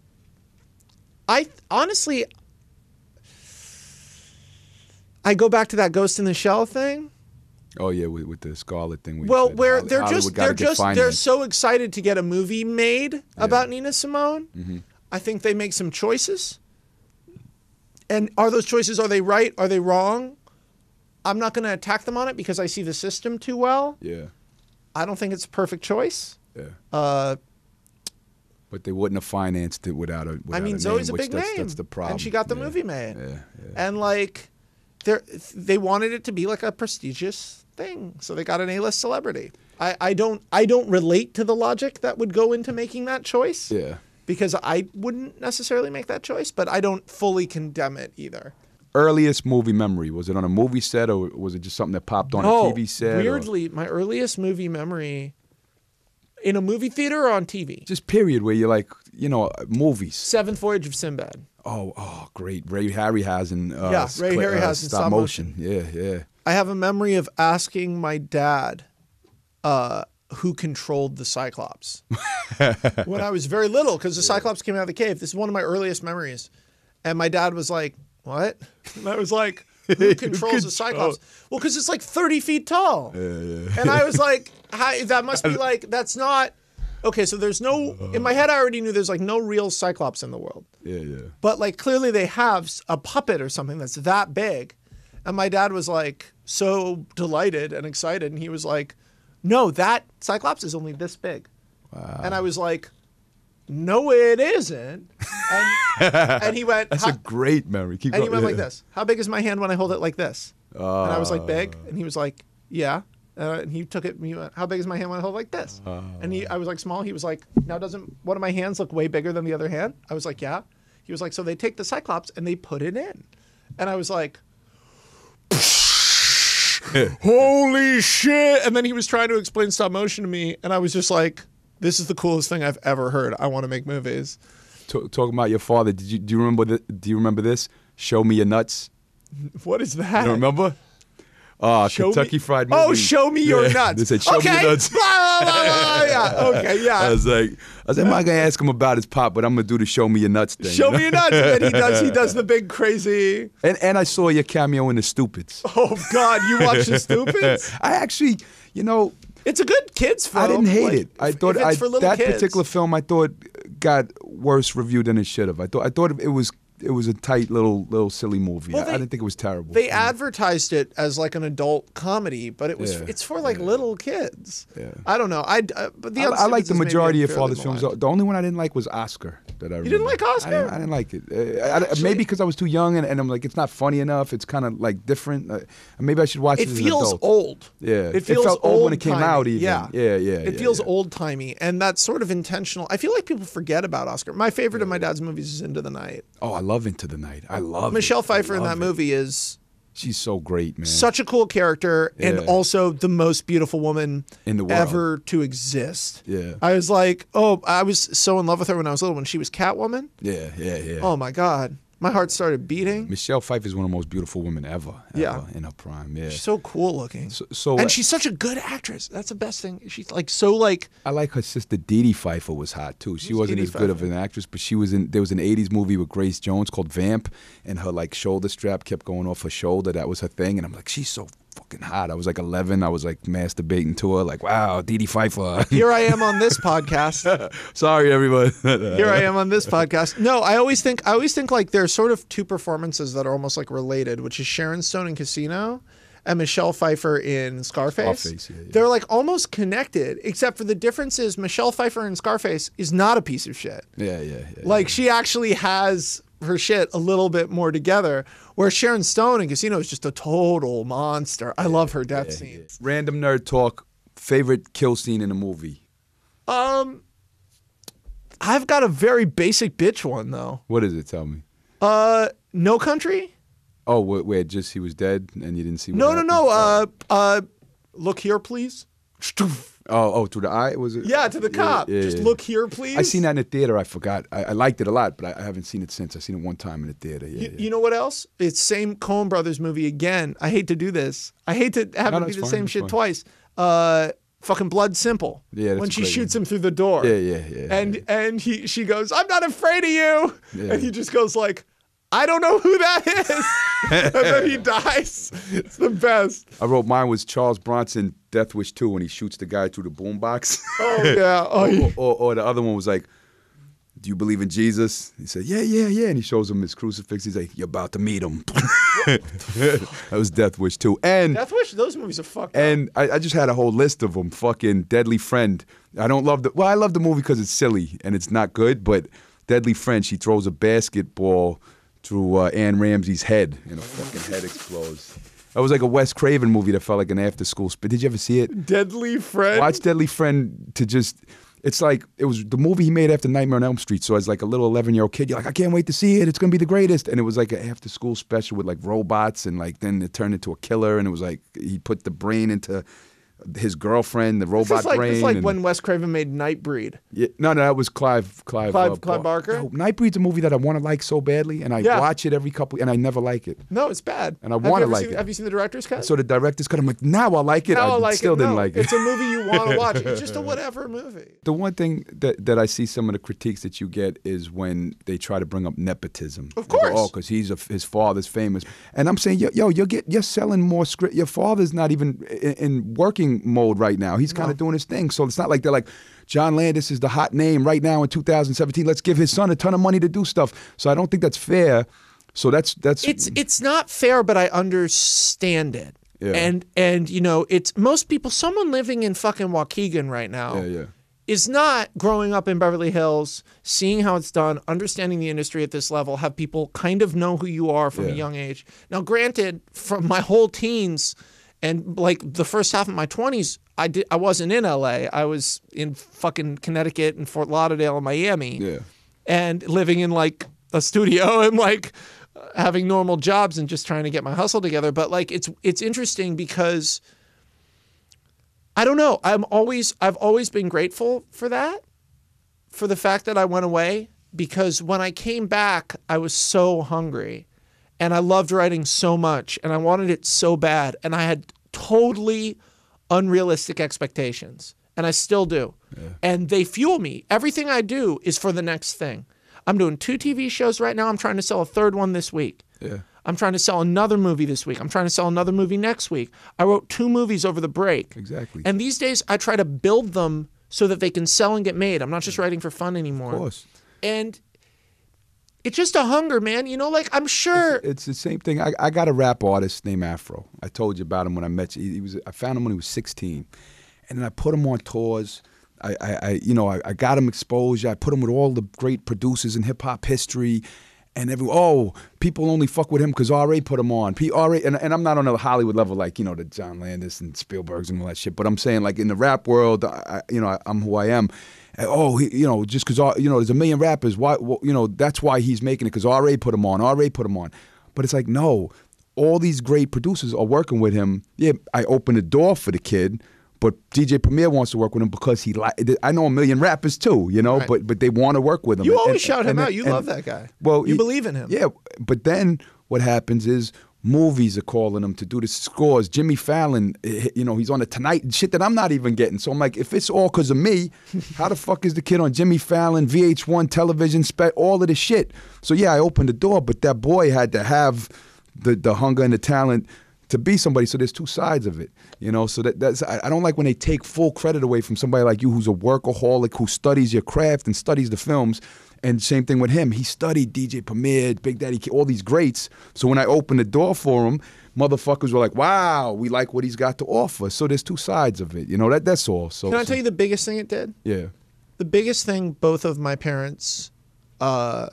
I honestly, I go back to that Ghost in the Shell thing. Oh yeah, with, with the Scarlet thing. We Well, said where Holly- they're Hollywood just gotta they're get just they're finance. so excited to get a movie made about Nina Simone. Mm-hmm. I think they make some choices. And are those choices, are they right? Are they wrong? I'm not going to attack them on it because I see the system too well. Yeah, I don't think it's a perfect choice. yeah. Uh, But they wouldn't have financed it without a. Without I mean, a Zoe's name, a which big that's, name. That's the problem. And she got the Yeah, movie made. Yeah, yeah. And like, they they wanted it to be like a prestigious thing, so they got an A-list celebrity. I, I don't I don't relate to the logic that would go into making that choice. Yeah. Because I wouldn't necessarily make that choice, but I don't fully condemn it either. Earliest movie memory, was it on a movie set or was it just something that popped on Oh, a T V set? or- weirdly, my earliest movie memory in a movie theater or on T V. Just period where you're like, you know, movies. Seventh Voyage of Sinbad. Oh, oh, great. Ray Harryhausen. Uh, Yeah, Ray cl- uh, Harryhausen, stop stop motion. Yeah, yeah. I have a memory of asking my dad uh, who controlled the Cyclops when I was very little, because the Cyclops came out of the cave. This is one of my earliest memories. And my dad was like, what? And I was like, who controls the Cyclops? Well, because it's like thirty feet tall. Yeah, yeah. And I was like, Hi, that must be like, that's not, okay, so there's no, in my head I already knew there's like no real Cyclops in the world. Yeah, yeah. But like clearly they have s- a puppet or something that's that big. And my dad was like so delighted and excited. And he was like, no, that Cyclops is only this big. Wow. And I was like, no, it isn't. And, and he went, That's "How-" a great memory. Keep and he going. went like Yeah. this. How big is my hand when I hold it like this? Uh, And I was like, big. And he was like, yeah. Uh, and he took it. And he went, how big is my hand when I hold it like this? And he, I was like, small. He was like, now doesn't one of my hands look way bigger than the other hand? I was like, yeah. He was like, so they take the Cyclops and they put it in. And I was like, holy shit. And then he was trying to explain stop motion to me. And I was just like, this is the coolest thing I've ever heard. I want to make movies. T- talking about your father, did you do you remember the, do you remember this? Show me your nuts. What is that? You don't remember? Oh, Show Kentucky me- Fried Movie. Oh, show me your Yeah. nuts. They said, show okay. me your nuts. Blah, blah, blah, blah, yeah. Okay, yeah. I was like, I said, I'm not gonna ask him about his pop, but I'm gonna do the show me your nuts thing. Show you know? me your nuts. And then he does. He does the big crazy. And and I saw your cameo in The Stupids. Oh God, you watch the Stupids? I actually, you know, It's a good kids film. I didn't hate Like, it. I if- thought if it's I, for little that kids. particular film I thought got worse review than it should have. I thought I thought it was it was a tight little little silly movie. Well, I, they- I didn't think it was terrible. They advertised it as like an adult comedy, but it was Yeah, it's for like yeah. little kids. Yeah. I don't know. I uh, but the I, other I like Stupids the is maybe majority of unfairly Father's films. maligned. The only one I didn't like was Oscar. That I You didn't like Oscar? I didn't, I didn't like it. Uh, I- I- maybe because I was too young, and, and I'm like, it's not funny enough. It's kind of like different. Uh, maybe I should watch It it as an feels adult. old. Yeah, It feels felt old when it came old-timey. out. Even. Yeah, yeah, yeah. It yeah, feels yeah. old timey, and that's sort of intentional. I feel like people forget about Oscar. My favorite of my dad's movies is Into the Night. Oh, I love Into the Night. I love Michelle it. Pfeiffer I in that love it. movie is She's so great, man. such a cool character, and Yeah. also the most beautiful woman In the world. ever to exist. Yeah. I was like, oh, I was so in love with her when I was little. When she was Catwoman, Yeah, yeah, yeah. oh my God, my heart started beating. Michelle Pfeiffer is one of the most beautiful women ever. ever Yeah. in her prime. Yeah. She's so cool looking. So, so and she's such a good actress. That's the best thing. She's like so like I like her sister Dee Dee Pfeiffer was hot too. She Who's wasn't Dee as Dee good of Pfeiffer? an actress, but she was in. There was an eighties movie with Grace Jones called Vamp, and her like shoulder strap kept going off her shoulder. That was her thing, and I'm like, she's so fucking hot. I was like eleven. I was like masturbating to her, like, wow, Dee Dee Pfeiffer. here I am on this podcast. Sorry, everyone. Here I am on this podcast. No, I always think I always think like there's sort of two performances that are almost like related, which is Sharon Stone in Casino and Michelle Pfeiffer in Scarface. Scarface, yeah, yeah. They're like almost connected, except for the difference is Michelle Pfeiffer in Scarface is not a piece of shit. Yeah, yeah, yeah. Like she actually has her shit a little bit more together, where Sharon Stone in Casino is just a total monster. I love her death yeah, scene. yeah. Random nerd talk. Favorite kill scene in a movie? Um, I've got a very basic bitch one though. What is it? Tell me. Uh, No Country. Oh, where, where just he was dead and you didn't see. What No, no, happened? no. Uh, uh, look here, please. Oh, oh, through the eye was it? Yeah, to the cop. Yeah, Just yeah. look here, please. I seen that in the theater. I forgot. I, I liked it a lot, but I, I haven't seen it since. I seen it one time in the theater. Yeah, You, yeah. you know what else? It's same Coen Brothers movie again. I hate to do this. I hate to have No, it be that's the fine, same that's shit fine. twice. Uh, fucking Blood Simple. Yeah, that's when a she great shoots one. him through the door. Yeah, yeah, yeah, And yeah. and he she goes, I'm not afraid of you. Yeah. And he just goes like, I don't know who that is. And then he dies. It's the best. I wrote mine was Charles Bronson, Death Wish two, when he shoots the guy through the boombox. Oh yeah. Oh, yeah. or, or, or the other one was like, do you believe in Jesus? He said, yeah, yeah, yeah. And he shows him his crucifix. He's like, you're about to meet him. That was Death Wish two. And Death Wish, those movies are fucked up. And I, I just had a whole list of them. Fucking Deadly Friend. I don't love the. Well, I love the movie because it's silly and it's not good. But Deadly Friend, she throws a basketball through uh, Anne Ramsey's head, and her fucking head explodes. That was like a Wes Craven movie that felt like an after-school. But did you ever see it? Deadly Friend. Watch Deadly Friend to just. It's like it was the movie he made after Nightmare on Elm Street. So as like a little eleven-year-old kid, you're like, I can't wait to see it. It's gonna be the greatest. And it was like an after-school special with like robots, and like then it turned into a killer. And it was like he put the brain into his girlfriend, the This robot is like, brain. this is like and- when Wes Craven made Nightbreed. yeah, no, no, that was Clive. Clive. Clive- uh, Clive Bar- Barker? No, Nightbreed's a movie that I want to like so badly, and I Yeah. watch it every couple, and I never like it. No, it's bad. And I Have you wanna ever like seen- it. Have you seen the director's cut? So the director's cut. I'm like, now I like it. Now I I like still it. didn't No, like it. It's a movie you want to watch. It's just a whatever movie. The one thing that, that I see some of the critiques that you get is when they try to bring up nepotism. Of They go, course. oh, because he's a, his father's famous, and I'm saying, yo, yo, you're get you're selling more script. Your father's not even in, in working mode right now. He's kind of doing his thing. So it's not like they're like, John Landis is the hot name right now in two thousand seventeen. Let's give his son a ton of money to do stuff. So I don't think that's fair. So that's that's It's it's not fair, but I understand it. Yeah. And and you know, it's most people. Someone living in fucking Waukegan right now. yeah, yeah. Is not growing up in Beverly Hills, seeing how it's done, understanding the industry at this level, have people kind of know who you are from a Yeah. young age. Now, granted, from my whole teens and like the first half of my twenties, I did I wasn't in L A. I was in fucking Connecticut and Fort Lauderdale and Miami. Yeah. And living in like a studio and like having normal jobs and just trying to get my hustle together. But like it's it's interesting because I don't know. I'm always I've always been grateful for that, for the fact that I went away, because when I came back, I was so hungry. and I loved writing so much, and I wanted it so bad, and I had totally unrealistic expectations, and I still do. Yeah. And they fuel me. Everything I do is for the next thing. I'm doing two T V shows right now. I'm trying to sell a third one this week. Yeah. I'm trying to sell another movie this week. I'm trying to sell another movie next week. I wrote two movies over the break. Exactly. And these days, I try to build them so that they can sell and get made. I'm not just writing for fun anymore. Of course. And it's just a hunger, man. You know, like, I'm sure. It's, it's the same thing. I, I got a rap artist named Afro. I told you about him when I met you. He, he was. I found him when he was sixteen. And then I put him on tours. I, I, I you know, I, I got him exposure. I put him with all the great producers in hip hop history. And every oh, people only fuck with him because R A put him on. P R A, and, and I'm not on a Hollywood level like, you know, the John Landis and Spielbergs and all that shit. But I'm saying, like, in the rap world, I, you know, I, I'm who I am. And, oh, he, you know, just because, you know, there's a million rappers. Why, well, you know, that's why he's making it, because R A put him on. R A put him on. But it's like, no, all these great producers are working with him. Yeah, I opened the door for the kid. But D J Premier wants to work with him because he like. I know a million rappers too, you know, right. but but they want to work with him. You always and, shout and, him and, out. You and, love that guy. Well, you he, believe in him. Yeah, but then what happens is movies are calling him to do the scores. Jimmy Fallon, you know, he's on the Tonight shit that I'm not even getting. So I'm like, if it's all because of me, how the fuck is the kid on Jimmy Fallon, V H one, television, spec, all of the shit? So yeah, I opened the door, but that boy had to have the the hunger and the talent to be somebody. So there's two sides of it, you know. So that that's I, I don't like when they take full credit away from somebody like you, who's a workaholic, who studies your craft and studies the films. And same thing with him. He studied D J Premier, Big Daddy, all these greats. So when I opened the door for him, motherfuckers were like, "Wow, we like what he's got to offer." So there's two sides of it, you know. That that's all. So can I so, tell you the biggest thing it did? Yeah. The biggest thing both of my parents, uh,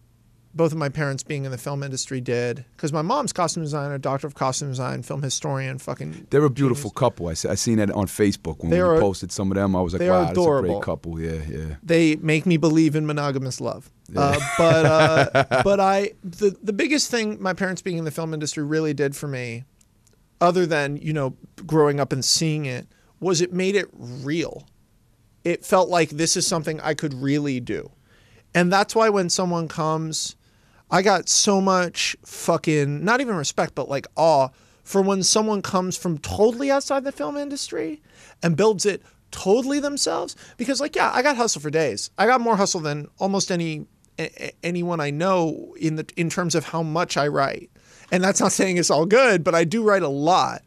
both of my parents being in the film industry did, because my mom's costume designer, doctor of costume design, film historian, fucking. They're a beautiful genius. couple. I, I seen that on Facebook when they we are, posted some of them. I was like, they wow, are that's adorable. a great couple. Yeah, yeah. They make me believe in monogamous love. Yeah. Uh, but uh, but I the the biggest thing my parents being in the film industry really did for me, other than, you know, growing up and seeing it, was it made it real. It felt like this is something I could really do. And that's why when someone comes, I got so much fucking, not even respect, but like awe for when someone comes from totally outside the film industry and builds it totally themselves. Because, like, yeah, I got hustle for days. I got more hustle than almost any a, anyone I know in the in terms of how much I write. And that's not saying it's all good, but I do write a lot.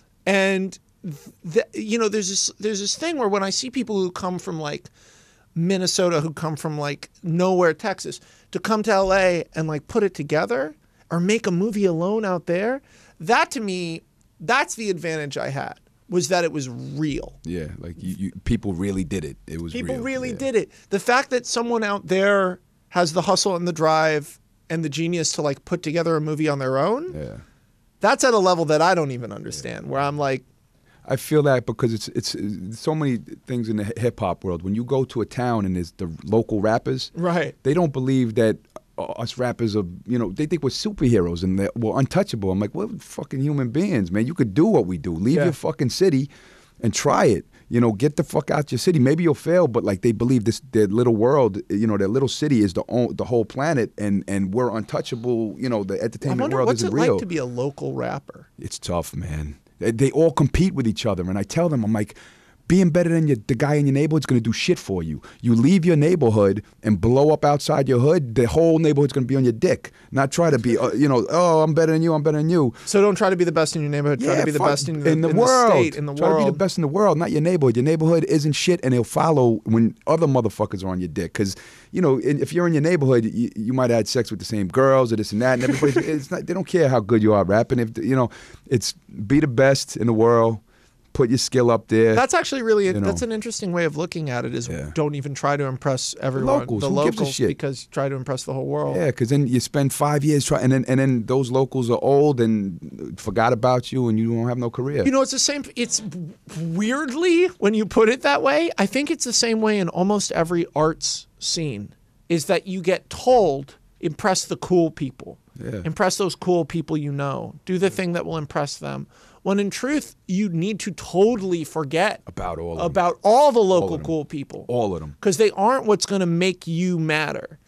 And th- you know, there's this there's this thing where when I see people who come from like Minnesota, who come from like nowhere, Texas, to come to L A and like put it together or make a movie alone out there, that to me, that's the advantage I had, was that it was real. Yeah, like you, you people really did it. It was people real. really yeah. did it. The fact that someone out there has the hustle and the drive and the genius to like put together a movie on their own, yeah, that's at a level that I don't even understand, yeah. where I'm like, I feel that because it's it's, it's so many things in the hip hop world. When you go to a town and there's the local rappers, right? They don't believe that us rappers are, you know, they think we're superheroes and that we're untouchable. I'm like, we're fucking human beings, man. You could do what we do. Leave yeah. your fucking city and try it. You know, get the fuck out your city. Maybe you'll fail, but like they believe this, their little world, you know, their little city is the o- the whole planet, and and we're untouchable. You know, the entertainment I wonder, world what's isn't it real. like to be a local rapper? It's tough, man. They, they all compete with each other, and I tell them, I'm like, being better than your, the guy in your neighborhood's going to do shit for you. You leave your neighborhood and blow up outside your hood, the whole neighborhood's going to be on your dick. Not try to be, uh, you know, oh, I'm better than you, I'm better than you. So don't try to be the best in your neighborhood. Try yeah, to be the fuck, best in the, in the in world. the state, in the try world. Try to be the best in the world, not your neighborhood. Your neighborhood isn't shit, and they'll follow when other motherfuckers are on your dick. Because, you know, if you're in your neighborhood, you, you might have had sex with the same girls or this and that, and everybody, it's not, they don't care how good you are rapping. If you know, it's be the best in the world. Put your skill up there. That's actually really, you know. that's an interesting way of looking at it, is yeah. don't even try to impress everyone. Locals. The Who locals, gives a shit? because try to impress the whole world. Yeah, because then you spend five years trying, and then, and then those locals are old and forgot about you, and you don't have no career. You know, it's the same, it's weirdly, when you put it that way, I think it's the same way in almost every arts scene, is that you get told, impress the cool people. Yeah. Impress those cool people you know. Do the thing that will impress them. When in truth, you need to totally forget about all of about them. all the local all cool people. All of them. Because they aren't what's going to make you matter.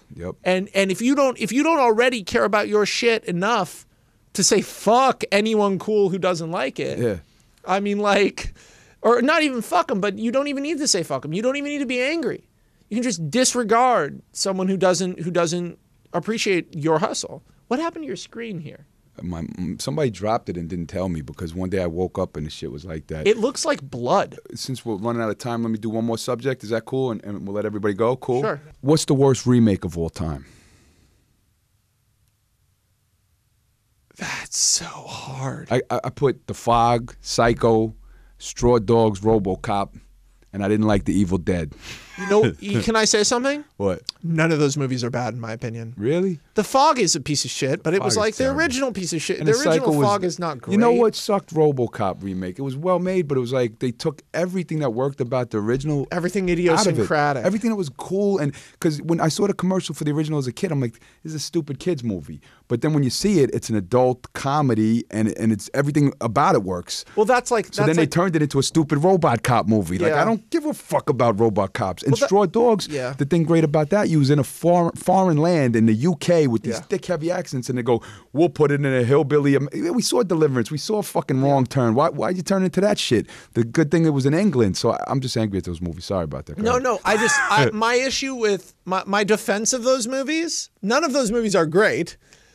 Yep. And and if you don't if you don't already care about your shit enough to say fuck anyone cool who doesn't like it. Yeah. I mean, like, or not even fuck them, but you don't even need to say fuck them. You don't even need to be angry. You can just disregard someone who doesn't who doesn't appreciate your hustle. What happened to your screen here? My, somebody dropped it and didn't tell me because one day I woke up and the shit was like that. It looks like blood. Since we're running out of time, let me do one more subject. Is that cool? And, and we'll let everybody go? Cool? Sure. What's the worst remake of all time? That's so hard. I, I, I put The Fog, Psycho, Straw Dogs, RoboCop, and I didn't like The Evil Dead. You know, can I say something? What? None of those movies are bad, in my opinion. Really? The Fog is a piece of shit, but it Fog was is like the terrible. original piece of shit. And the the Psycho original was- Fog is not great. You know what sucked? RoboCop remake. It was well made, but it was like they took everything that worked about the original, Everything out of it. idiosyncratic. Everything that was cool, and because when I saw the commercial for the original as a kid, I'm like, this is a stupid kids movie. But then when you see it, it's an adult comedy, and and it's everything about it works. Well, that's like. So that's then they like, turned it into a stupid robot cop movie. Like Yeah. I don't give a fuck about robot cops. And Well, that- Straw Dogs. Yeah. The thing great about that, you was in a foreign foreign land in the U K with these Yeah. thick, heavy accents, and they go, "We'll put it in a hillbilly." We saw Deliverance. We saw a fucking Wrong Turn. Why why'd you turn into that shit? The good thing it was in England. So I, I'm just angry at those movies. Sorry about that. Go No, ahead. no. I just I, my issue with my my defense of those movies. None of those movies are great,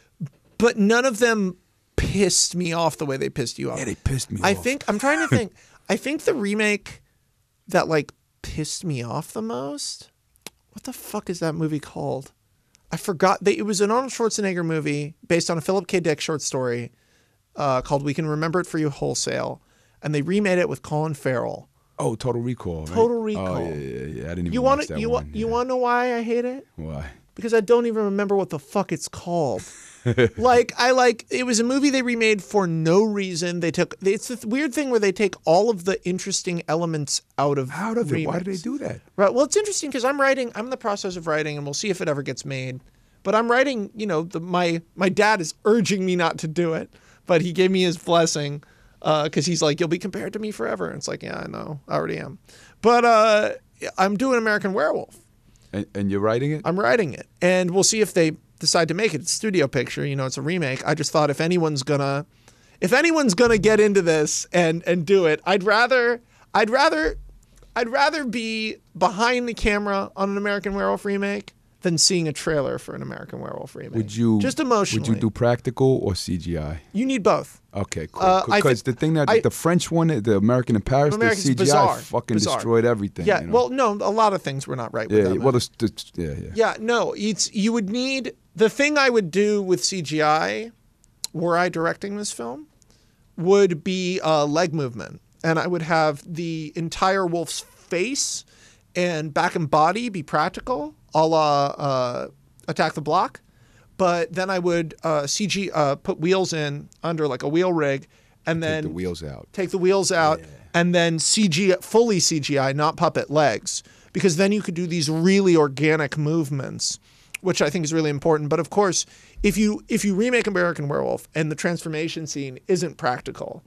but none of them pissed me off the way they pissed you off. Yeah, they pissed me I off. think I'm trying to think. I think the remake that like pissed me off the most. What the fuck is that movie called? I forgot. They, it was an Arnold Schwarzenegger movie based on a Philip K. Dick short story uh, called "We Can Remember It for You Wholesale," and they remade it with Colin Farrell. Oh, Total Recall. Right? Total Recall. Oh yeah, yeah, yeah. I didn't even You watch want that to you one. want you yeah. want to know why I hate it? Why? Because I don't even remember what the fuck it's called. Like I like it was a movie they remade for no reason. They took it's the weird thing where they take all of the interesting elements out of Out of it. Why did they remakes. do that? Right. Well, it's interesting because I'm writing. I'm in the process of writing, and we'll see if it ever gets made. But I'm writing. You know, the, my my dad is urging me not to do it, but he gave me his blessing because he's like, "You'll be compared to me forever." And it's like, yeah, I know, I already am. But uh, I'm doing American Werewolf. And, and you're writing it? I'm writing it, and we'll see if they decide to make it. It's a studio picture, you know, it's a remake. I just thought if anyone's gonna, if anyone's gonna get into this and and do it, I'd rather, I'd rather, I'd rather be behind the camera on an American Werewolf remake than seeing a trailer for an American Werewolf remake. Would you just emotionally? Would you do practical or C G I? You need both. Okay, cool. Uh, I Because thi- the thing that I- the French one, the American in Paris, American's the C G I bizarre, fucking bizarre. destroyed everything. Yeah. you know? Well, no, a lot of things were not right with yeah. that yeah, movie. Well, the, the, yeah, yeah. Yeah, no, it's you would need the thing I would do with C G I, were I directing this film, would be uh, leg movement, and I would have the entire wolf's face and back and body be practical, a la uh, Attack the Block, but then I would uh, C G uh, put wheels in under like a wheel rig, and then Take the wheels out. take the wheels out, and then C G fully C G I, not puppet legs, because then you could do these really organic movements, which I think is really important. But of course, if you if you remake American Werewolf and the transformation scene isn't practical,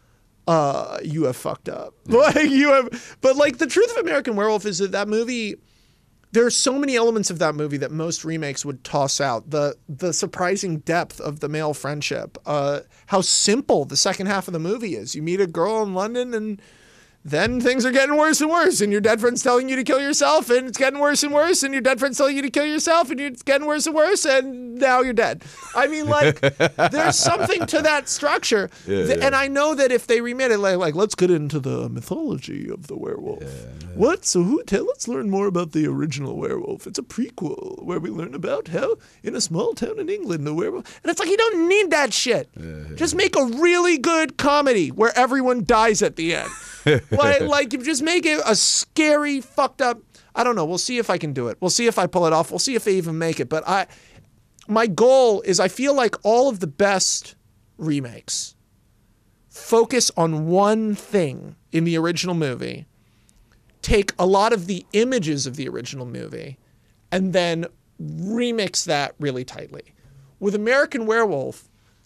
uh, you have fucked up. Like you have, but like the truth of American Werewolf is that that movie. There are so many elements of that movie that most remakes would toss out. The the surprising depth of the male friendship, uh, how simple the second half of the movie is. You meet a girl in London and then things are getting worse and worse, and your dead friend's telling you to kill yourself, and it's getting worse and worse, and your dead friend's telling you to kill yourself, and it's getting worse and worse, and now you're dead. I mean, like, there's something to that structure. Yeah, Th- yeah. And I know that if they remade it, like, like let's get into the mythology of the werewolf. What? So who? Tell, let's learn more about the original werewolf. It's a prequel where we learn about how in a small town in England the werewolf. And it's like you don't need that shit. Just make a really good comedy where everyone dies at the end. like, like you just make it a scary, fucked up. I don't know. We'll see if I can do it. We'll see if I pull it off. We'll see if they even make it. But I, my goal is I feel like all of the best remakes focus on one thing in the original movie, take a lot of the images of the original movie, and then remix that really tightly. With American Werewolf,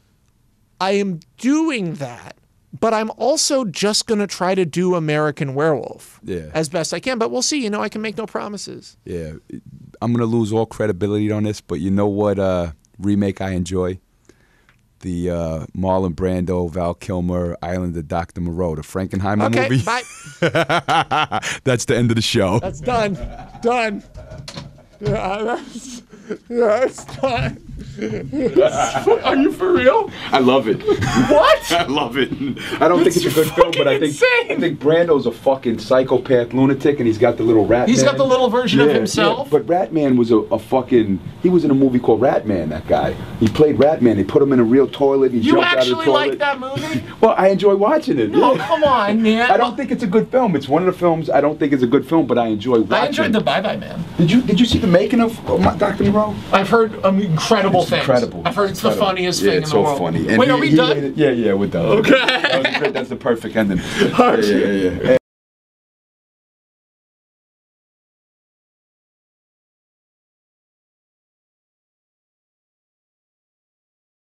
I am doing that, but I'm also just going to try to do American Werewolf Yeah. as best I can. But we'll see. You know, I can make no promises. Yeah, I'm gonna lose all credibility on this, but you know what uh, remake I enjoy? The uh, Marlon Brando, Val Kilmer, Island of Doctor Moreau, the Frankenheimer Okay, movie. bye. That's the end of the show. That's done. Done. Yeah, that's, yeah, it's done. Are you for real? I love it. What? I love it. I don't That's think it's a good film, but I think insane. I think Brando's a fucking psychopath lunatic, and he's got the little rat. He's man. got the little version of Yeah, himself. yeah. But Ratman was a, a fucking. He was in a movie called Ratman. That guy. He played Ratman. They put him in a real toilet. He You jumped out of the actually toilet. like that movie? Well, I enjoy watching it. Oh, yeah. come on, man. I don't think it's a good film. It's one of the films I don't think is a good film, but I enjoy watching. I enjoyed the Bye Bye Man. Did you Did you see the making of uh, Doctor Moreau? I've heard um, incredible It's things. incredible. I've heard it's the Incredible. funniest yeah, thing it's in the so world. funny. And Wait, he- are we he done? made it- yeah, yeah, we're done. Okay. That was great. That's the perfect ending. Yeah, yeah, yeah. yeah.